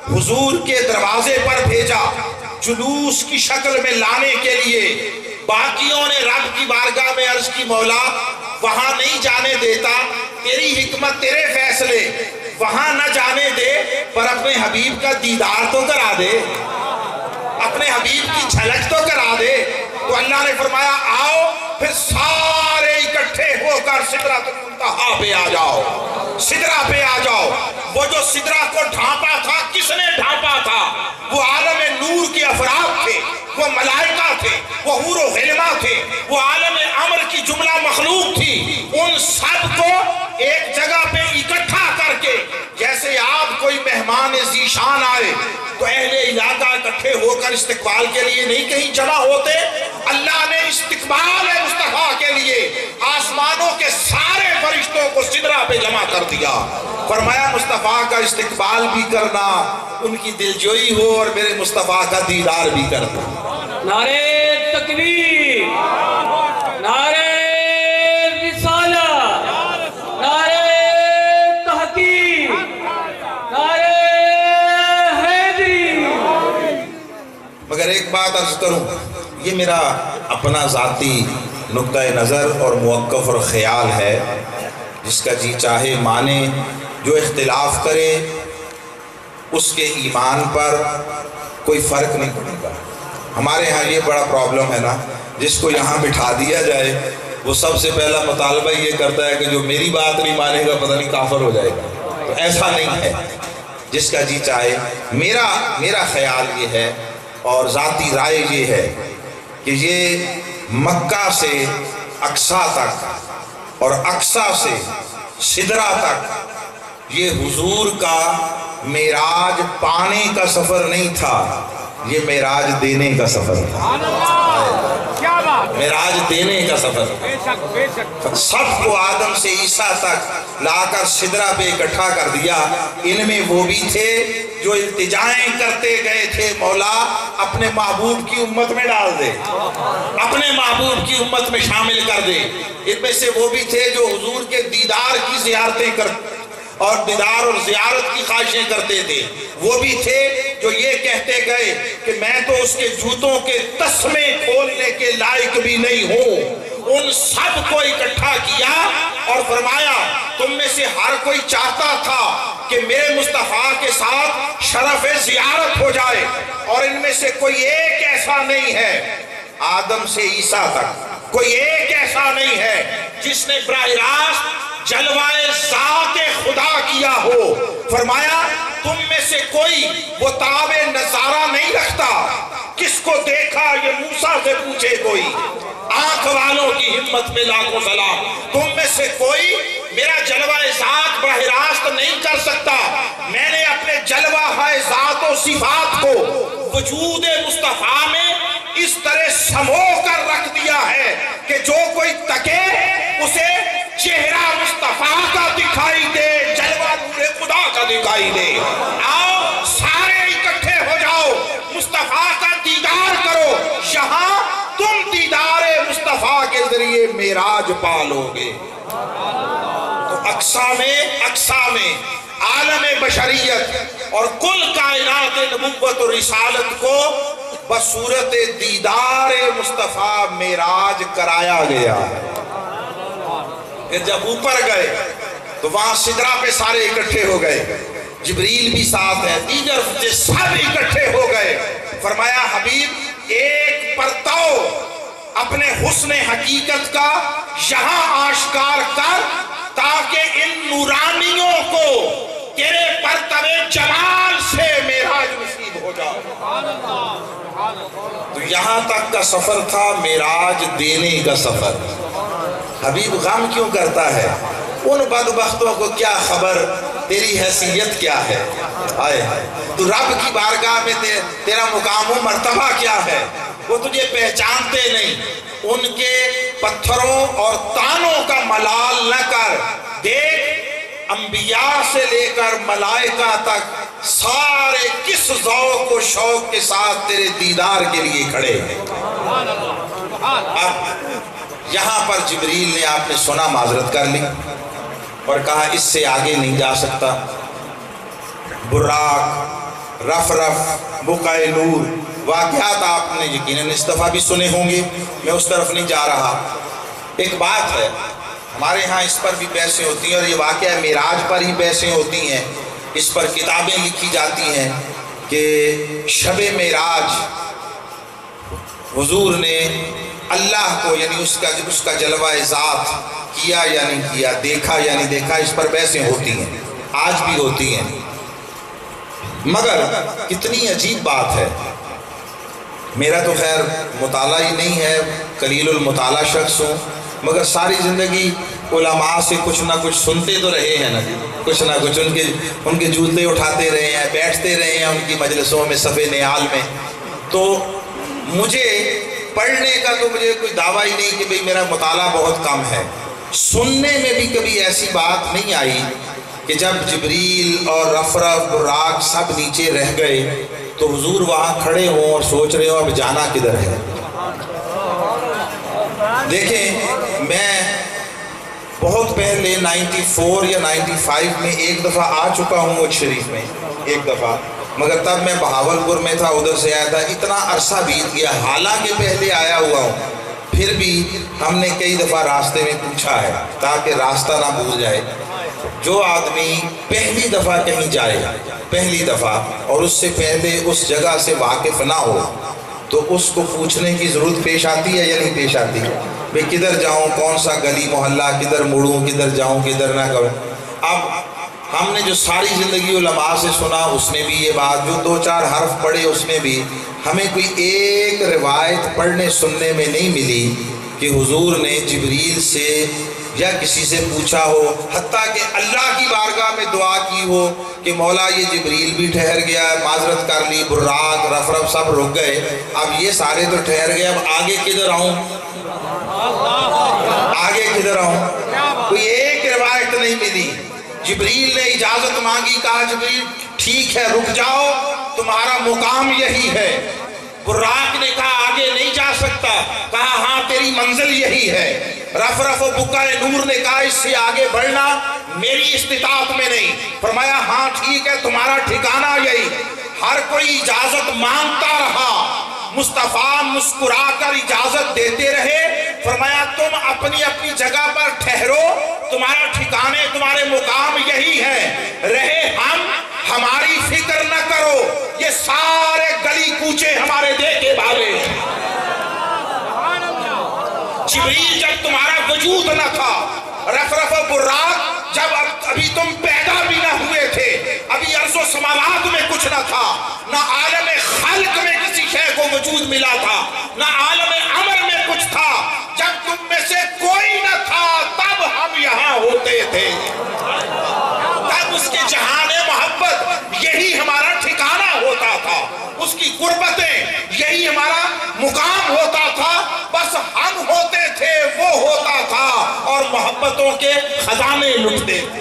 हुजूर के दरवाजे पर भेजा जुलूस की शक्ल में लाने के लिए। बाकियों ने रब की बारगाह में अर्ज की, मौला वहां नहीं जाने देता, तेरी हिकमत, तेरे फैसले, वहां न जाने दे, पर अपने हबीब का दीदार तो करा दे, अपने हबीब की झलक तो करा दे। तो अल्लाह ने फरमाया आओ, फिर सारे इकट्ठे होकर सिदरातुल मुंतहा पे आ जाओ, सिदरा पे आ जाओ। वो जो सिदरा को ढांपा था, किसने ढांपा था? वो आलम नूर के अफराद थे, वो मलाइका थे, वो हूर व ग़िलमा थे, वो आलम अमर की जुमला मखलूक थी। उन सब को एक जगह पे इकट्ठा करके, जैसे आप कोई मेहमान ज़ीशान आए तो अहले इलाका इकट्ठे होकर इस्तिकबाल के लिए नहीं कहीं जमा होते, अल्लाह ने इस्तिकबाल मुस्तफा के लिए आसमानों के सारे फरिश्तों को सिदरा पे जमा कर दिया। फरमाया मुस्तफा का इस्तिकबाल भी करना, उनकी दिलजोई हो और मेरे मुस्तफा का दीदार भी करना। नारे तकबीर, नारे रिसालत, नारे तहकीक, नारे हैदरी। मगर एक बात अर्ज करूं, ये मेरा अपना ज़ाती नुक्ता नज़र और मुवक्क़फ़ और ख़याल है, जिसका जी चाहे माने, जो इख्तिलाफ़ करे उसके ईमान पर कोई फ़र्क नहीं पड़ेगा। हमारे यहाँ ये बड़ा प्रॉब्लम है ना, जिसको यहाँ बिठा दिया जाए वो सबसे पहला मुतालबा ये करता है कि जो मेरी बात नहीं मानेगा पता नहीं काफिर हो जाएगा। तो ऐसा नहीं है, जिसका जी चाहे। मेरा ख्याल ये है और ज़ाती राय ये है कि ये मक्का से अक्सा तक और अक्सा से सिदरा तक ये हुजूर का मेराज पाने का सफ़र नहीं था, ये मेराज देने का सफ़र था। क्या बात, मेराज देने का सफ़र। बेशक बेशक। सबको आदम से ईसा तक लाकर सिदरा पे इकट्ठा कर दिया। इनमें वो भी थे जो इल्तिजाएं करते गए थे, मौला अपने महबूब की उम्मत में डाल दे, अपने महबूब की उम्मत में शामिल कर दे। इनमें से वो भी थे जो हुजूर के दीदार की ज़ियारतें कर और दीदार और ज़ियारत की ख्वाहिशें करते थे। वो भी थे जो ये कहते गए कि मैं तो उसके जूतों के तस्मे खोलने के लायक भी नहीं हूँ। उन सब को इकट्ठा किया और फरमाया तुम में से हर कोई चाहता था कि मेरे मुस्तफा के साथ शरफ ज़ियारत हो जाए, और इनमें से कोई एक ऐसा नहीं है, आदम से ईसा तक कोई एक ऐसा नहीं है जिसने बराह रास्त जलवाए ज़ाते खुदा किया हो। फरमाया तुम में से कोई वो ताबे नजारा नहीं रखता, किसको देखा ये मूसा से पूछे कोई, आंख वालों की हिम्मत में लाखों सलाम। तुम में से कोई मेरा जलवाए ज़ात बराह रास्त नहीं कर सकता। मैंने अपने जलवा है ज़ात और सिफात को वजूद मुस्तफा में इस तरह समो कर रख दिया है कि जो कोई तके उसे चेहरा मुस्तफा का दिखाई दे, जलवा नूरे खुदा का दिखाई दे। आओ सारे इकट्ठे हो जाओ, मुस्तफा का दीदार करो। यहाँ तुम दीदारे मुस्तफा के जरिए मेराज पालोगे। तो अक्सा में आलम बशरियत और कुल कायनात नबुव्वत और रिसालत को बसूरत दीदार मुस्तफा मेराज कराया गया है। फिर जब ऊपर गए तो वहां सिदरा पे सारे इकट्ठे हो गए, जिब्रील भी साथ है, दीगर सब इकट्ठे हो गए। फरमाया हबीब एक परताओ अपने हुस्न हकीकत का यहाँ आश्कार कर, ताकि इन नूरानियों को तेरे परतवे जमाल से मेराज नसीब हो जाए। तो यहाँ तक का सफर था मेराज देने का सफर। हबीब गम क्यों करता है? उन बदबख्तों को क्या खबर तेरी हैसियत क्या है। आए तू रब की बारगाह में तेरा मुकाम व मर्तबा क्या है, वो तुझे पहचानते नहीं। उनके पत्थरों और तानों का मलाल न कर। देख अंबिया से लेकर मलाइका तक सारे किस ज़ौक़ व शौक़ के साथ तेरे दीदार के लिए खड़े हैं। अब यहाँ पर जिब्रील ने आपने सुना माजरत कर ली और कहा इससे आगे नहीं जा सकता। बुर्राक रफ रफ बुक़ाए नूर, वाक़यात आपने यकीनन इस दफ़ा भी सुने होंगे, मैं उस तरफ नहीं जा रहा। एक बात है, हमारे यहाँ इस पर भी बहसें होती हैं और ये वाक़या मेराज पर ही बहसें होती हैं, इस पर किताबें लिखी जाती हैं कि शब मेराज हुजूर ने अल्लाह को यानी उसका जलवा ज़ात किया या नहीं किया, देखा या नहीं देखा, इस पर बहसें होती हैं, आज भी होती हैं। मगर कितनी अजीब बात है, मेरा तो खैर मुताला ही नहीं है, कलीलुल मुताला शख्स हूँ, मगर सारी ज़िंदगी उलमा से कुछ ना कुछ सुनते तो रहे हैं ना, कुछ ना कुछ उनके जूते उठाते रहे हैं, बैठते रहे हैं उनकी मजलिसों में, सफ़े नियाल में। तो मुझे पढ़ने का तो मुझे कोई दावा ही नहीं कि भाई मेरा मुताला बहुत कम है। सुनने में भी कभी ऐसी बात नहीं आई कि जब जिब्रील और रफ़रफ़ बुर्राक सब नीचे रह गए तो हुजूर वहाँ खड़े हों और सोच रहे हो अब जाना किधर है। देखें, मैं बहुत पहले 94 या 95 में एक दफ़ा आ चुका हूँ मुझ शरीफ में, एक दफ़ा, मगर तब मैं बहावलपुर में था, उधर से आया था, इतना अरसा बीत गया, हालांकि पहले आया हुआ हूँ, फिर भी हमने कई दफ़ा रास्ते में पूछा है ताकि रास्ता ना भूल जाए। जो आदमी पहली दफ़ा कहीं जाए, पहली दफ़ा, और उससे पहले उस जगह से वाकिफ़ ना हो तो उसको पूछने की ज़रूरत पेश आती है या नहीं पेश आती? भाई किधर जाऊँ, कौन सा गली मोहल्ला, किधर मुड़ूँ, किधर जाऊँ, किधर ना करूँ। अब हमने जो सारी ज़िंदगी उलमा से सुना उसमें भी ये बात, जो 2-4 हर्फ पढ़े उसमें भी हमें कोई एक रिवायत पढ़ने सुनने में नहीं मिली कि हुजूर ने जिब्रील से या किसी से पूछा हो, हत्ता कि अल्लाह की बारगाह में दुआ की हो कि मौला ये जिब्रील भी ठहर गया, माजरत कर ली, बुर्राक रफ़रफ़ सब रुक गए, अब ये सारे तो ठहर गए, अब आगे किधर आऊँ, आगे किधर आऊँ? कोई एक रिवायत नहीं मिली। जिब्रील ने इजाज़त मांगी, कहा जिब्रील ठीक है रुक जाओ, तुम्हारा मुकाम यही है। बुर्राक ने कहा आगे नहीं जा सकता, कहा हाँ तेरी मंजिल यही है। रफ़रफ़ और बुक़ाए नूर ने कहा इससे आगे बढ़ना मेरी इस्तिताअत में नहीं, फरमाया हाँ ठीक है तुम्हारा ठिकाना यही। हर कोई इजाज़त मांगता रहा, मुस्तफ़ा मुस्कुराकर इजाज़त देते रहे, फरमाया तुम अपनी अपनी जगह पर ठहरो, तुम्हारा ठिकाने तुम्हारे मुकाम यही है, रहे हम हमारी फिक्र न करो, ये सारे गली कूचे हमारे देखे भागे। जिब्रील जब तुम्हारा वजूद न था, रफ़रफ़ बुर्राक जब अभी तुम पैदा भी न हुए थे, अभी अर्ज़ो समावात में कुछ न था, न आलम खल्क में किसी शय को वजूद मिला था, न आलम अमर में कुछ था, जब तुम में से कोई न था तब हम यहाँ होते थे, तब उसके जहाने मोहब्बत यही हमारा ठिकाना होता था, उसकी कुर्बतें यही हमारा मुकाम होता था, बस हम होते थे वो होता था और मोहब्बतों के खजाने लुटते थे।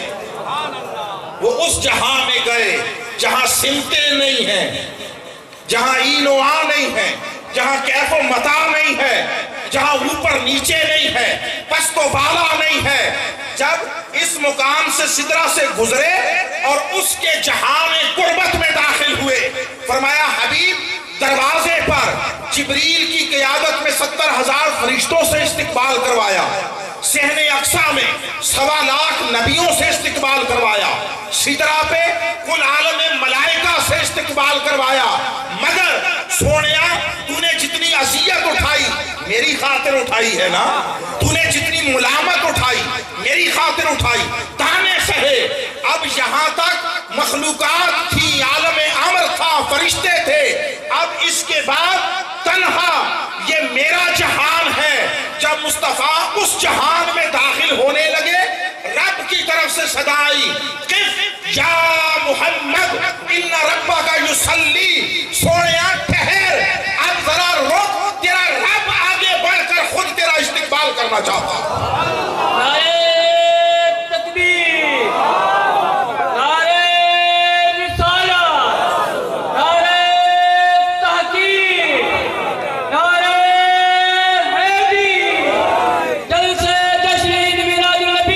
वो उस जहां में गए जहां सिमते नहीं हैं, जहां ईनो आ नहीं है, जहां कैफो मता नहीं है, जहां ऊपर नीचे नहीं है, पस्तो बाला नहीं है। जब इस मुकाम से सिदरा से गुजरे और उसके जहां में कुर्बत में दाखिल हुए, फरमाया हबीब दरवाजे पर जिब्रील की क़ियादत में 70,000 फरिश्तों से इस्तिक़बाल करवाया, सहने अक्सा में 1.25 लाख नबियों से इस्तिक़बाल करवाया, सिदरा पे कुल आलम मलाइका से इस्तिक़बाल करवाया। मगर सोनिया तूने जितनी अज़ियत उठाई मेरी खातिर उठाई है ना, तूने जितनी मुलामत उठाई मेरी खातिर उठाई, ताने सहे। अब यहाँ तक मखलूकात थी, आलम अमर था, फरिश्ते थे, अब इसके बाद तन्हा ये मेरा जहान है। जब मुस्तफ़ा उस जहान में दाखिल होने लगे, रब की तरफ से सदा आई, किफ या मुहम्मद इन्ना रब्बका युसल्ली, सोनिया ठहर, अब जरा रुक, तेरा रब आगे बढ़कर खुद तेरा इस्तिक़बाल करना चाहता।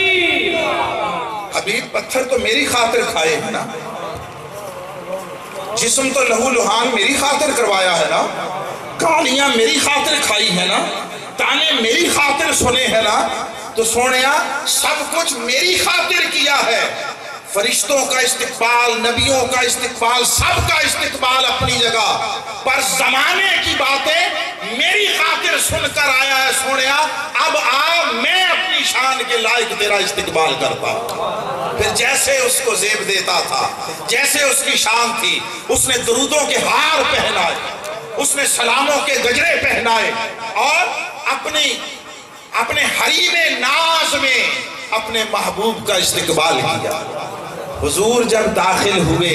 पत्थर तो मेरी खातिर खाए है ना, جسم تو لہو لہان میری خاطر کروایا ہے نا، گالیاں میری خاطر کھائی ہے نا، تانے میری خاطر سنے ہیں نا، تو سونیا سب کچھ میری خاطر کیا ہے۔ فرشتوں کا استقبال، نبیوں کا استقبال، سب کا استقبال اپنی جگہ، پر زمانے کی باتیں میری خاطر سن کر آیا ہے سونیا، اب میں اپنی شان کے لائق تیرا استقبال کرتا۔ پھر جیسے اس کو زیب دیتا تھا، جیسے اس کی شان تھی، اس نے درودوں کے ہار پہنائے، اس نے سلاموں کے گجرے پہنائے، اور اپنے حریم ناز میں اپنے محبوب کا استقبال کیا۔ حضور جب داخل ہوئے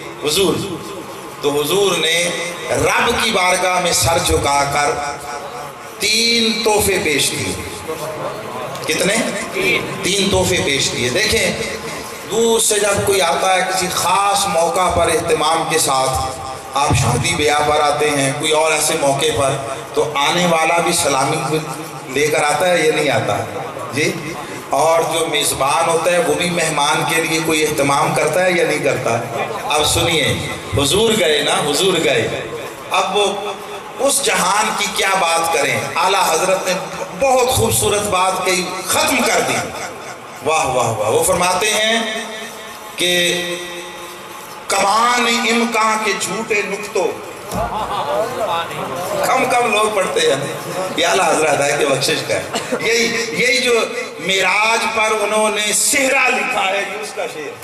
تو حضور نے رب کی بارگاہ میں سر جھکا کر 3 تحفے پیش کیے۔ کتنے؟ 3 تحفے پیش کیے۔ دیکھیں، دور سے جب کوئی آتا ہے کسی خاص موقع پر اہتمام کے ساتھ، آپ شادی بیاہ پر آتے ہیں، کوئی اور ایسے موقع پر، تو آنے والا بھی سلامی لے کر آتا ہے یا نہیں آتا جی؟ اور جو میزبان ہوتا ہے وہ بھی مہمان کے لیے کوئی اہتمام کرتا ہے یا نہیں کرتا؟ اب سنیے، حضور گئے نا، حضور گئے، اب وہ اس جہان کی کیا بات کریں، اعلیٰ حضرت نے بہت خوبصورت بات کہی، ختم کر دی۔ واہ واہ واہ، وہ فرماتے ہیں کہ کمان امکان کے جھوٹے نکتوں، کم لوگ پڑھتے ہیں، یہ اعلیٰ حضرت ہے کہ بخشش کا ہے۔ یہی جو معراج پر انہوں نے صحرا لکھا ہے، یہ اس کا شعر۔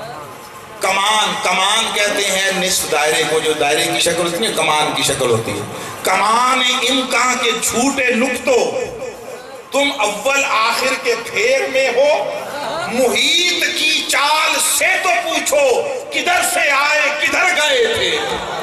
کمان کہتے ہیں نصف دائرے کو، جو دائرے کی شکل ہوتی ہے کمان کی شکل ہوتی ہے۔ کمان امکان کے جھوٹے نکتوں، تم اول آخر کے پھیر میں ہو، محیط کی چال سے تو پوچھو، کدھر سے آئے کدھر گئے تھے۔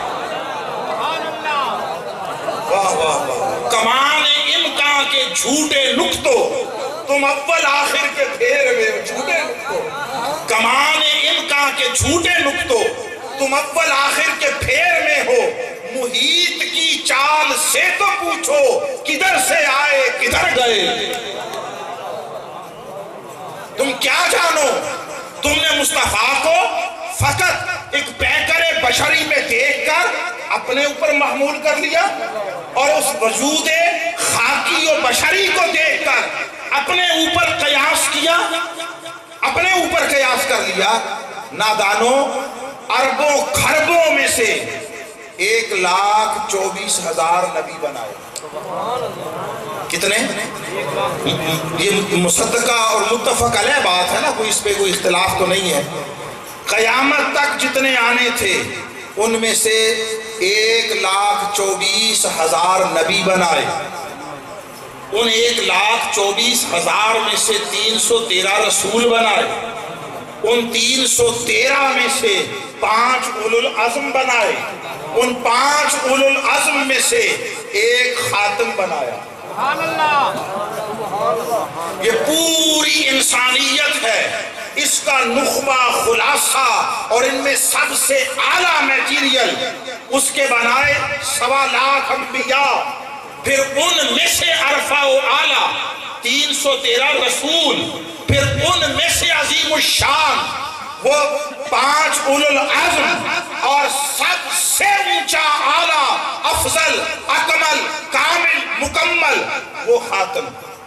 واہ واہ واہ، کمان امکان کے جھوٹے نکتوں، تم اول آخر کے پھیر میں ہو، جھوٹے نکتوں، کمان امکان کے جھوٹے نکتوں، تم اول آخر کے پھیر میں ہو، محیط کی چال سے تو پوچھو، کدھر سے آئے کدھر گئے۔ تم کیا جانو، تم نے مصطفیٰ کو فقط ایک پیکر بشری میں دیکھ کر اپنے اوپر محمول کر لیا، اور اس وجود خاکی و بشری کو دیکھ کر اپنے اوپر قیاس کیا، اپنے اوپر قیاس کر لیا۔ نادانوں، اربوں خربوں میں سے 1,24,000 نبی بنائے۔ کتنے؟ یہ مصدقہ اور متفق علیہ بات ہے نا، کوئی اس پہ کوئی اختلاف تو نہیں ہے۔ قیامت تک جتنے آنے تھے ان میں سے 1,24,000 نبی بنائے۔ ان 1,24,000 میں سے 313 رسول بنائے۔ ان 313 میں سے 5 اولو العزم بنائے۔ ان 5 اولو العزم میں سے 1 خاتم بنایا۔ سبحان اللہ، یہ پوری انسانیت ہے، اس کا نخبہ خلاصہ، اور ان میں سب سے اعلیٰ میٹیریل اس کے بنائے 1.25 لاکھ انبیاء، پھر ان میں سے عرفہ و اعلیٰ 313 رسول، پھر ان میں سے عظیم الشان وہ 5 اولو العزم، اور سب سے اونچا اعلیٰ افضل اکمل کامل مکمل وہ خاتم۔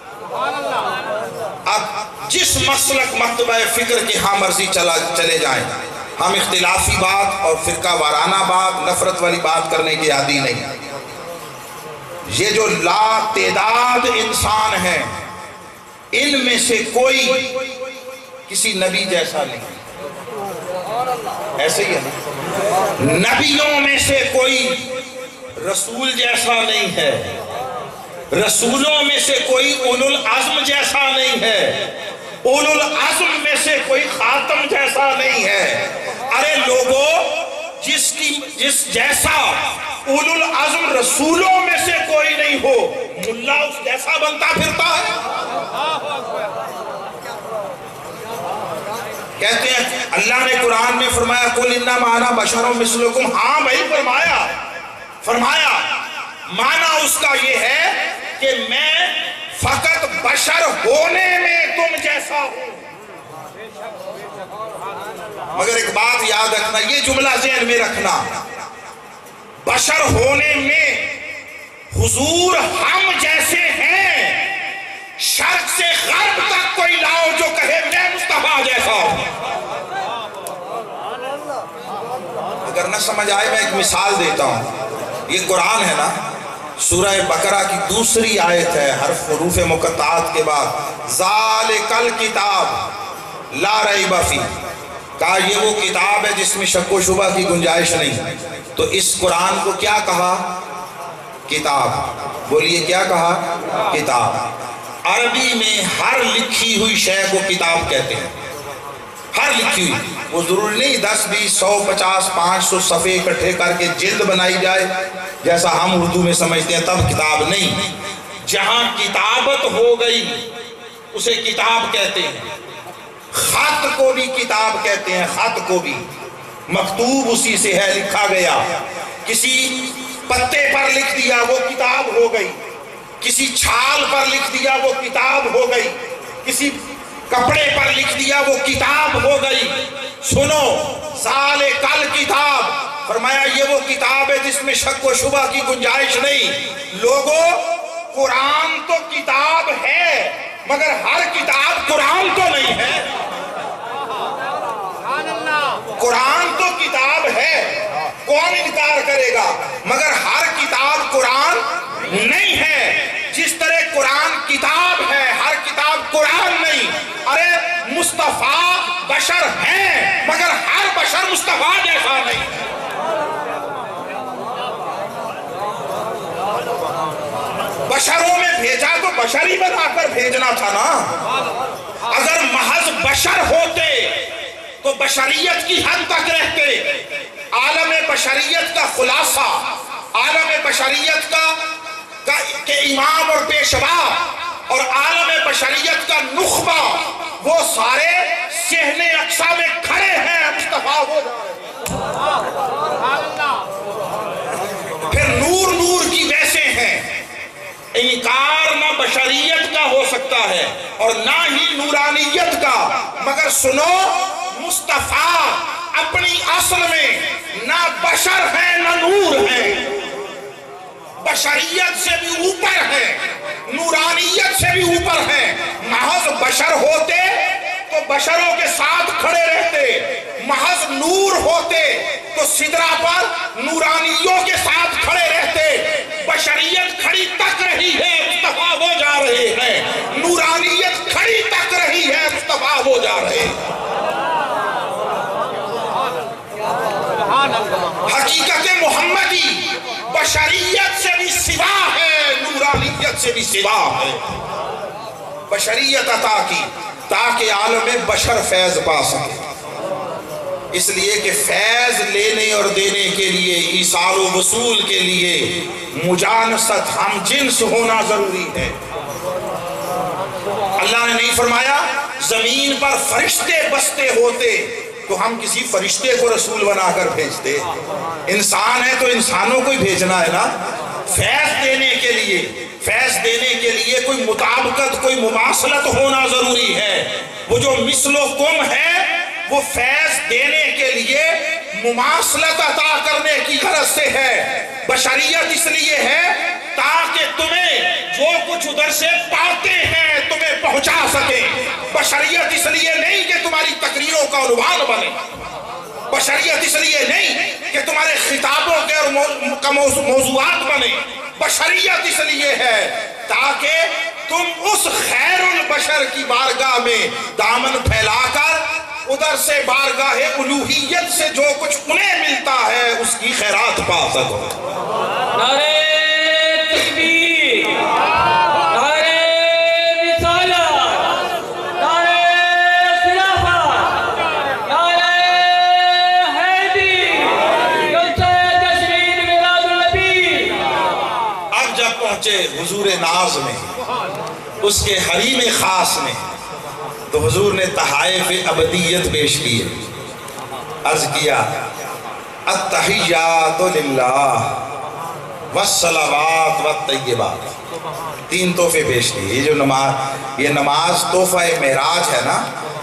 اب جس مسلک مکتبہ فکر کے ہاں مرضی چلے جائیں، ہم اختلافی بات اور فرقہ وارانہ بات، نفرت والی بات کرنے کی عادی نہیں۔ یہ جو لا تعداد انسان ہیں، ان میں سے کوئی کسی نبی جیسا نہیں، ایسے ہی ہے نا؟ نبیوں میں سے کوئی رسول جیسا نہیں ہے، رسولوں میں سے کوئی اولو العزم جیسا نہیں ہے، اولو العزم میں سے کوئی خاتم جیسا نہیں ہے۔ ارے لوگوں، جس جیسا اولو العزم رسولوں میں سے کوئی نہیں ہو، ملا اس جیسا بنتا پھرتا ہے۔ کہتے ہیں اللہ نے قرآن میں فرمایا قُلْ إِنَّمَا أَنَا بَشَرٌ مِثْلُكُمْ، ہاں بھائی فرمایا معنی اس کا یہ ہے کہ میں فقط بشر ہونے میں تم جیسا ہوں، مگر ایک بات یاد رکھنا، یہ جملہ ذہن میں رکھنا، بشر ہونے میں حضور ہم جیسے ہیں، شرق سے غرب تک کوئی لاؤ جو کہے میں مصطفیٰ جیسا ہوں۔ اگر نہ سمجھ آئے میں ایک مثال دیتا ہوں، یہ قرآن ہے نا، سورہ بقرہ کی دوسری آیت ہے، حروف مقطعات کے بعد ذالک الکتاب لا ریب فیہ، کہا یہ وہ کتاب ہے جس میں شک و شبہ کی گنجائش نہیں۔ تو اس قرآن کو کیا کہا؟ کتاب۔ بولیے کیا کہا؟ کتاب۔ عربی میں ہر لکھی ہوئی شے کو کتاب کہتے ہیں، ہر لکھی ہوئی، وہ ضروری نہیں 10 20 100 50 500 صفحے اکٹھے کر کے جلد بنائی جائے جیسا ہم اردو میں سمجھتے ہیں تب کتاب نہیں، جہاں کتابت ہو گئی اسے کتاب کہتے ہیں۔ خط کو بھی کتاب کہتے ہیں، خط کو بھی، مکتوب اسی سے ہے، لکھا گیا، کسی پتے پر لکھ دیا وہ کتاب ہو گئی، کسی چھال پر لکھ دیا وہ کتاب ہو گئی، کسی کپڑے پر لکھ دیا وہ کتاب ہو گئی۔ سنو، ذالک الکتاب، فرمایا یہ وہ کتاب ہے جس میں شک و شبہ کی گنجائش نہیں۔ لوگوں، قرآن تو کتاب ہے مگر ہر کتاب قرآن تو نہیں ہے۔ قرآن تو کتاب ہے، کون انکار کرے گا، مگر ہر کتاب قرآن نہیں ہے۔ جس طرح قرآن کتاب ہے، ہر کتاب قرآن نہیں۔ ارے مصطفیٰ بشر ہیں مگر ہر بشر مصطفیٰ جیسا نہیں۔ بشروں میں بھیجا تو بشر ہی بنا کر بھیجنا تھا نا۔ اگر محض بشر ہوتے تو بشریت کی حد تک رہتے، عالم بشریت کا خلاصہ، عالم بشریت کے امام اور پیشوا اور عالم بشریت کا نخبہ، وہ سارے صحن اقصی میں کھڑے ہیں، مصطفیٰ ہو جائے۔ پھر نور نور کی ویسے ہیں، انکار نہ بشریت کا ہو سکتا ہے اور نہ ہی نورانیت کا، مگر سنو، مصطفیٰ اپنی اصل میں نہ بشر ہیں نہ نور ہیں، بشریت سے بھی اوپر ہے، نورانیت سے بھی اوپر ہے۔ محض بشر ہوتے تو بشروں کے ساتھ کھڑے رہتے، محض نور ہوتے تو سدرہ پر نورانیوں کے ساتھ کھڑے رہتے۔ بشریت کھڑی تک رہی ہے، مصطفیٰ وہ جا رہے ہیں، نورانیت کھڑی تک رہی ہے، مصطفیٰ وہ جا رہے ہیں۔ حقیقت محمدی بشریت سے بھی سوا ہے، نورانیت سے بھی سوا ہے۔ بشریت عطا کی تاکہ عالم بشر فیض پا سکے، اس لیے کہ فیض لینے اور دینے کے لیے، ایصال و وصول کے لیے مجانست ہم جنس ہونا ضروری ہے۔ اللہ نے نہیں فرمایا زمین پر فرشتے بستے ہوتے تو ہم کسی فرشتے کو رسول بنا کر بھیجتے، انسان ہے تو انسانوں کو ہی بھیجنا ہے نا۔ فیض دینے کے لیے، فیض دینے کے لیے کوئی مطابقت، کوئی مماثلت ہونا ضروری ہے۔ وہ جو مثل و کم ہے وہ فیض دینے کے لیے مماثلت عطا کرنے کی غرض سے ہے۔ بشریت اس لیے ہے تاکہ تمہیں جو کچھ ادھر سے پاتے ہیں تمہیں پہنچا سکے۔ بشریت اس لیے نہیں کہ تمہاری تقریروں کا عنوان بنے، بشریت اس لیے نہیں کہ تمہارے خطابوں کے اور موضوعات بنے، بشریت اس لیے ہے تاکہ تم اس خیر البشر کی بارگاہ میں دامن پھیلا کر ادھر سے بارگاہ الوہیت سے جو کچھ انہیں ملتا ہے اس کی خیرات پا سکو۔ نعرہ تکبیر، نعرہ رسالت، نعرہ خلافت، نعرہ حیدری، جلسہ تشرین میلاد النبی۔ اب جب پہنچے حضور ناز میں، اس کے حریم خاص میں، تو حضور نے تحائف ابدیت پیش کیے، عرض کیا التحیات للہ والصلوات والطیبات، 3 تحفے پیش کیے۔ یہ جو نماز تحفہ معراج ہے نا،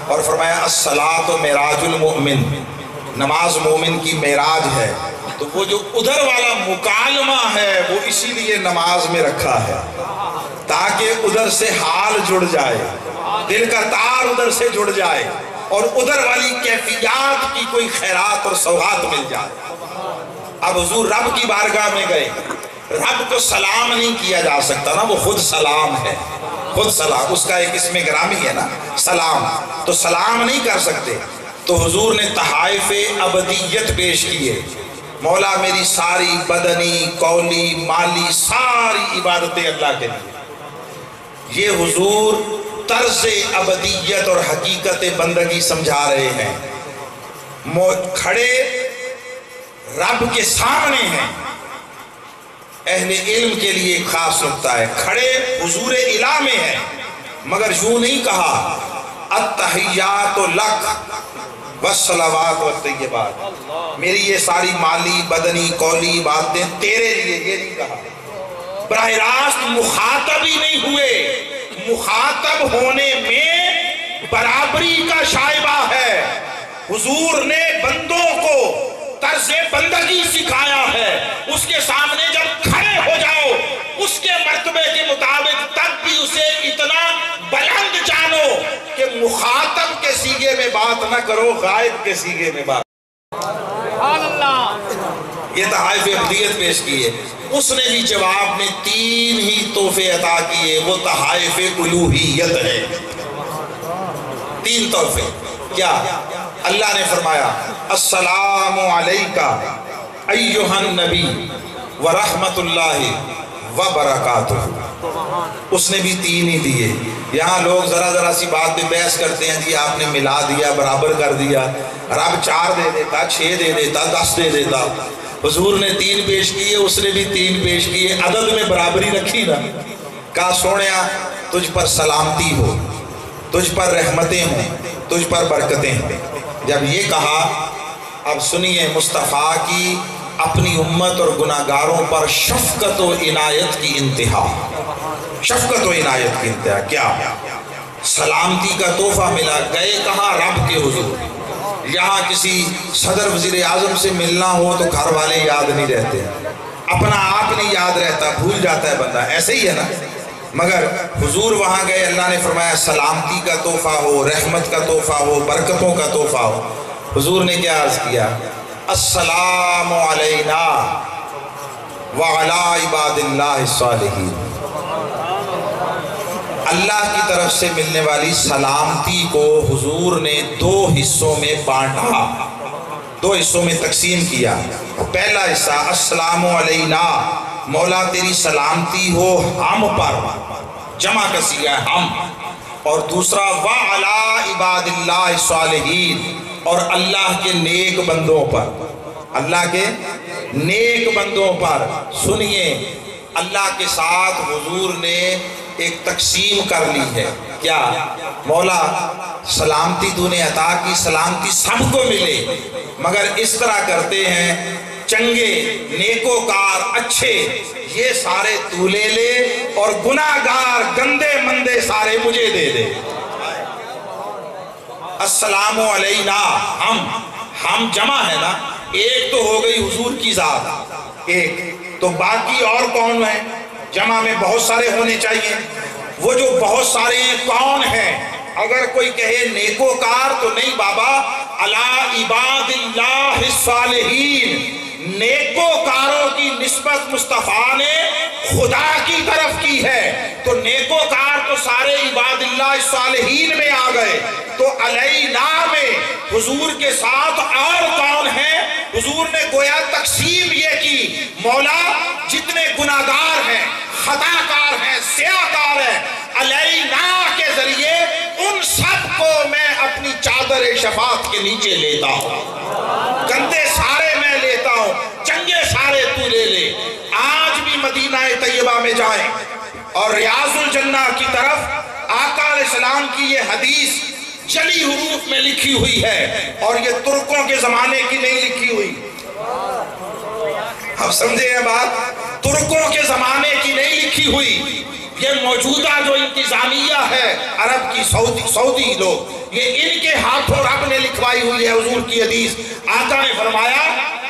اور فرمایا الصلاۃ معراج المؤمن، نماز مومن کی معراج ہے۔ تو وہ جو ادھر والا مکالمہ ہے وہ اسی لیے نماز میں رکھا ہے تاکہ ادھر سے حال جڑ جائے، دل کا تار ادھر سے جڑ جائے اور ادھر والی کیفیات کی کوئی خیرات اور سوغات مل جائے۔ اب حضور رب کی بارگاہ میں گئے، رب کو سلام نہیں کیا جا سکتا نا، وہ خود سلام ہے، خود سلام، اس کا ایک اسم گرامی ہے نا سلام، تو سلام نہیں کر سکتے۔ تو حضور نے تحائف ابدیت پیش کیے، مولا میری ساری بدنی قولی مالی ساری عبادتیں اللہ کے لیے۔ یہ حضور طرز ابدیت اور حقیقت بندگی سمجھا رہے ہیں، کھڑے رب کے سامنے ہیں۔ اہل علم کے لیے ایک خاص نکتہ ہے، کھڑے حضور الہ میں ہیں، مگر یوں نہیں کہا التحیات لک والصلوات والطیبات، میری یہ ساری مالی بدنی قولی باتیں تیرے لیے، یہ نہیں کہا۔ براہ راست مخاطب ہی نہیں ہوئے، مخاطب ہونے میں برابری کا شائبہ ہے۔ حضور نے بندوں کو طرز بندگی سکھایا ہے، اس کے سامنے جب کھڑے ہو جاؤ اس کے مرتبے کے مطابق تب بھی اسے اتنا بلند جانو کہ مخاطب کے سیغے میں بات نہ کرو، غائب کے سیغے میں بات۔ سبحان اللہ۔ یہ تحائف ابدیت پیش کیے، اس نے بھی جواب میں 3 ہی تحفے عطا کیے، وہ تحائف الوہیت ہے۔ 3 تحفے کیا؟ اللہ نے فرمایا السلام علیکہ ایہا النبی ورحمت اللہ وبرکاتہ، اس نے بھی 3 ہی دیے۔ یہاں لوگ ذرا سی بات پہ بحث کرتے ہیں، جی آپ نے ملا دیا، برابر کر دیا، رب 4 دے دیتا، 6 دے دیتا، 10 دے دیتا۔ حضور نے 3 پیش کیے، اس نے بھی 3 پیش کیے، عدد میں برابری رکھی نا۔ کہا سونیا تجھ پر سلامتی ہو، تجھ پر رحمتیں ہوں، تجھ پر برکتیں ہوں۔ جب یہ کہا، اب سنیے مصطفیٰ کی اپنی امت اور گناہگاروں پر شفقت و عنایت کی انتہا، شفقت و عنایت کی انتہا۔ کیا سلامتی کا تحفہ ملا، گئے کہاں؟ رب کے حضور۔ یہاں کسی صدر وزیر اعظم سے ملنا ہو تو گھر والے یاد نہیں رہتے، اپنا آپ نہیں یاد رہتا، بھول جاتا ہے بندہ، ایسے ہی ہے نا۔ مگر حضور وہاں گئے، اللہ نے فرمایا سلامتی کا تحفہ ہو، رحمت کا تحفہ ہو، برکتوں کا تحفہ ہو۔ حضور نے کیا عرض کیا؟ السلام علینا وعلی عباد اللہ الصالحین۔ اللہ کی طرف سے ملنے والی سلامتی کو حضور نے 2 حصوں میں بانٹا، 2 حصوں میں تقسیم کیا۔ پہلا حصہ السلام علینا، مولا تیری سلامتی ہو ہم پر، جمع کا صیغہ ہے ہم، اور دوسرا وعلی عباد اللہ الصالحین، اور اللہ کے نیک بندوں پر، اللہ کے نیک بندوں پر۔ سنیے اللہ کے ساتھ حضور نے ایک تقسیم کر لی ہے، کیا؟ مولا سلامتی تو نے عطا کی، سلامتی سب کو ملے، مگر اس طرح کرتے ہیں چنگے نیکوکار اچھے یہ سارے تو لے لے اور گناہگار گندے مندے سارے مجھے دے دے۔ السلام علینا، ہم جمع ہے نا، ایک تو ہو گئی حضور کی ذات، ایک تو باقی اور کون ہیں؟ جمع میں بہت سارے ہونے چاہیے، وہ جو بہت سارے ہیں کون ہیں؟ اگر کوئی کہے نیکوکار تو نہیں بابا، علی عباد اللہ الصالحین، نیکوکاروں کی نسبت مصطفیٰ نے خدا کی طرف کی ہے، تو نیکوکار تو سارے عباد اللہ الصالحین میں آ گئے، تو علینا میں حضور کے ساتھ اور کون ہیں؟ حضور نے گویا تقسیم یہ کی، مولا جتنے گناہگار ہیں، خطاکار ہیں، سیاہکار ہیں، علینا کے ذریعے ان سب کو میں اپنی چادر شفاعت کے نیچے لیتا ہوں، گندے سارے میں لیتا ہوں، چنگے سارے تو لے لے۔ آج بھی مدینہ طیبہ میں جائیں اور ریاض الجنہ کی طرف آقا علیہ السلام کی یہ حدیث جلی حروف میں لکھی ہوئی ہے، اور یہ ترکوں کے زمانے کی نہیں لکھی ہوئی۔ हम समझे हैं बात? तुर्कों के ज़माने की नहीं लिखी हुई, ये मौजूदा जो इंतज़ामिया है अरब की, सऊदी लोग, ये इनके हाथों रब ने लिखवाई हुई है हुजूर की हदीस। आका ने फरमाया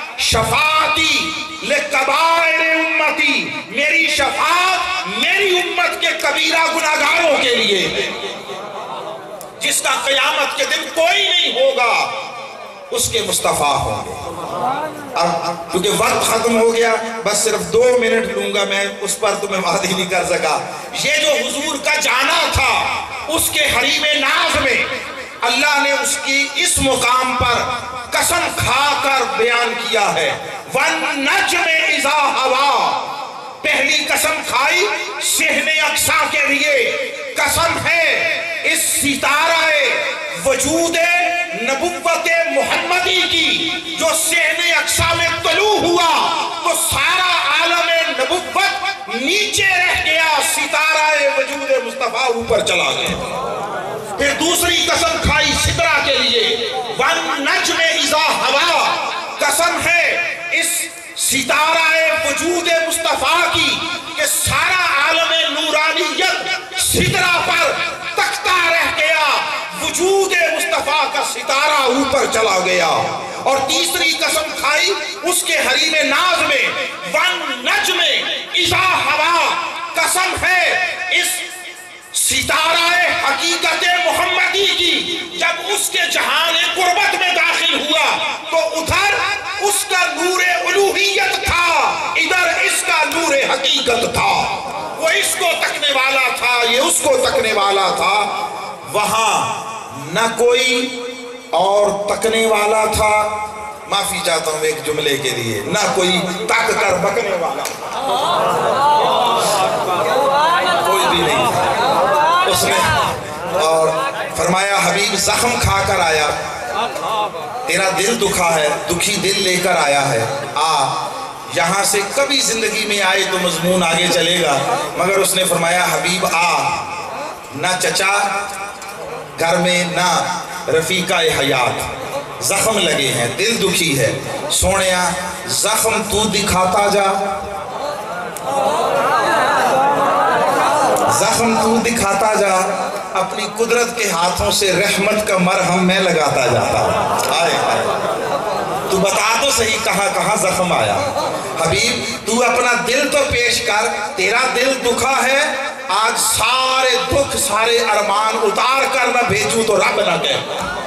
शफाती लिकबाइर उम्मती, मेरी शफात मेरी उम्मत के कबीरा गुनाहगारों के लिए, जिसका क़यामत के दिन कोई नहीं होगा, उसके मुस्तफ़ा होंगे। अब क्योंकि वक्त खत्म हो गया, बस सिर्फ 2 मिनट लूंगा मैं, उस पर तो मैं बात ही नहीं कर सका। ये जो हुजूर का जाना था, उसके हरीमे नाज में अल्लाह ने उसकी इस मुकाम पर कसम खाकर बयान किया है, वन नज्म इज़ा हवा, पहली कसम खाई सहने अक्सा के लिए, कसम है इस सितारे वजूदे नबुव्वते मुहम्मदी की, जो सहने अक्सा में तलू हुआ तो सारा आलमे नबुव्वत नीचे रह गया, सितारे वजूदे मुस्तफा ऊपर चला गया। फिर दूसरी कसम खाई सिदरा के लिए, वन नज्म इज़ा हवा, कसम है इस सितारे वजूदे मुस्तफा की कि सारा आलमे नूरानियत सिदरा पर तख्ता रह गया, वजूदे मुस्तफा का सितारा ऊपर चला गया। और तीसरी कसम खाई उसके हरीमे नाज में, वन नज्म इज़ा हवा, कसम है इस सिताराए हकीकत मुहम्मदी की, जब उसके जहान कुर्बत में दाखिल हुआ तो उधर उसका नूरे उलूहियत था, इधर इसका नूरे हकीकत था। वो इसको तकने वाला था, ये उसको तकने वाला था। वहां न कोई और तकने वाला था, माफी चाहता हूं एक जुमले के लिए, न कोई तक कर बकने वाला, कोई भी नहीं था उसने। और फरमाया हबीब जख्म खाकर आया, तेरा दिल दुखा है, दुखी दिल लेकर आया है, आ यहाँ से कभी जिंदगी में आए तो मजमून आगे चलेगा। मगर उसने फरमाया हबीब आ, ना चचा घर में ना रफीका हयात, जख्म लगे हैं, दिल दुखी है, सोनिया जख्म तू दिखाता जा, जख्म तू दिखाता जा, अपनी कुदरत के हाथों से रहमत का मरहम मैं लगाता जाता। आए तू बता तो सही कहाँ कहाँ जख्म आया। हबीब तू अपना दिल तो पेश कर, तेरा दिल दुखा है, आज सारे दुख सारे अरमान उतार कर न भेजूं तो रब न कहे।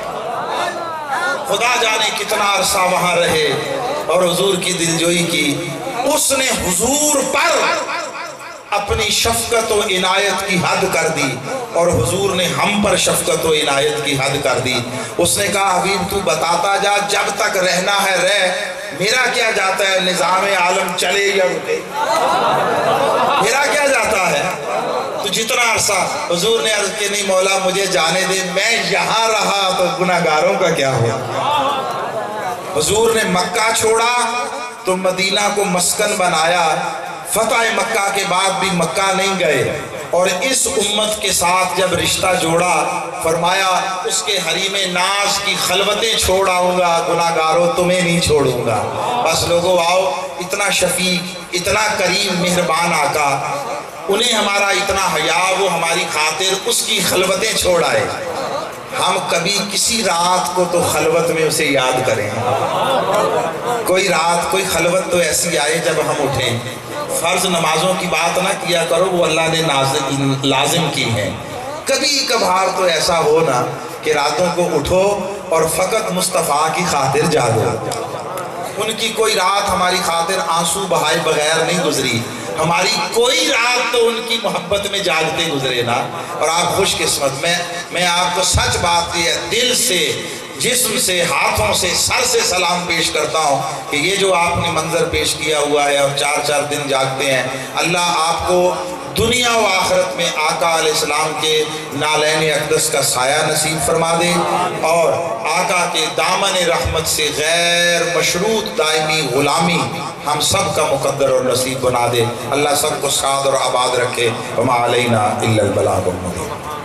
खुदा जाने कितना अरसा वहां रहे और हुजूर की दिलजोई की। उसने हुजूर पर अपनी शफकत व इनायत की हद कर दी और हुजूर ने हम पर शफकत व इनायत की हद कर दी। उसने कहा हबीब तू बताता जा, जब तक रहना है रह, मेरा क्या जाता है निज़ाम आलम चले या रुके, मेरा क्या जाता है। तो जितना अरसा हुजूर ने अर्ज़ की नहीं मौला मुझे जाने दे, मैं यहाँ रहा तो गुनाहगारों का क्या हो। हुजूर ने मक्का छोड़ा तो मदीना को मस्कन बनाया, फतह मक्का के बाद भी मक्का नहीं गए और इस उम्मत के साथ जब रिश्ता जोड़ा फरमाया उसके हरीमे नाज की खलवतें छोड़ आऊँगा, गुनाहगारों तुम्हें नहीं छोड़ूंगा। बस लोगों आओ, इतना शफीक इतना करीम मेहरबान आका, उन्हें हमारा इतना हया, वो हमारी खातिर उसकी खलवतें छोड़ आए। हम कभी किसी रात को तो खलवत में उसे याद करें, कोई रात कोई खलवत तो ऐसी आए जब हम उठें। फ़र्ज नमाजों की बात ना किया करो, वो अल्लाह ने लाजिम की हैं। कभी कभार तो ऐसा हो ना कि रातों को उठो और फ़कत मुस्तफ़ा की खातिर जागो। उनकी कोई रात हमारी खातिर आंसू बहाए बगैर नहीं गुजरी, हमारी कोई रात तो उनकी मोहब्बत में जागते गुजरे ना। और आप खुशकिस्मत, मैं आपको सच बात ये दिल से, जिस्म से, हाथों से, सर से सलाम पेश करता हूँ कि ये जो आपने मंजर पेश किया हुआ है और 4-4 दिन जागते हैं, अल्लाह आपको दुनिया व आखिरत में आका अलैहिस्सलाम के नालैन अक़दस का साया नसीब फरमा दे और आका के दामन रहमत से गैर मशरूत दायमी ग़ुलामी हम सब का मुक़द्दर और नसीब बना दे। अल्लाह सबको साद और आबाद रखे। वमा अलैना इल्लल बलागुल मुबीन।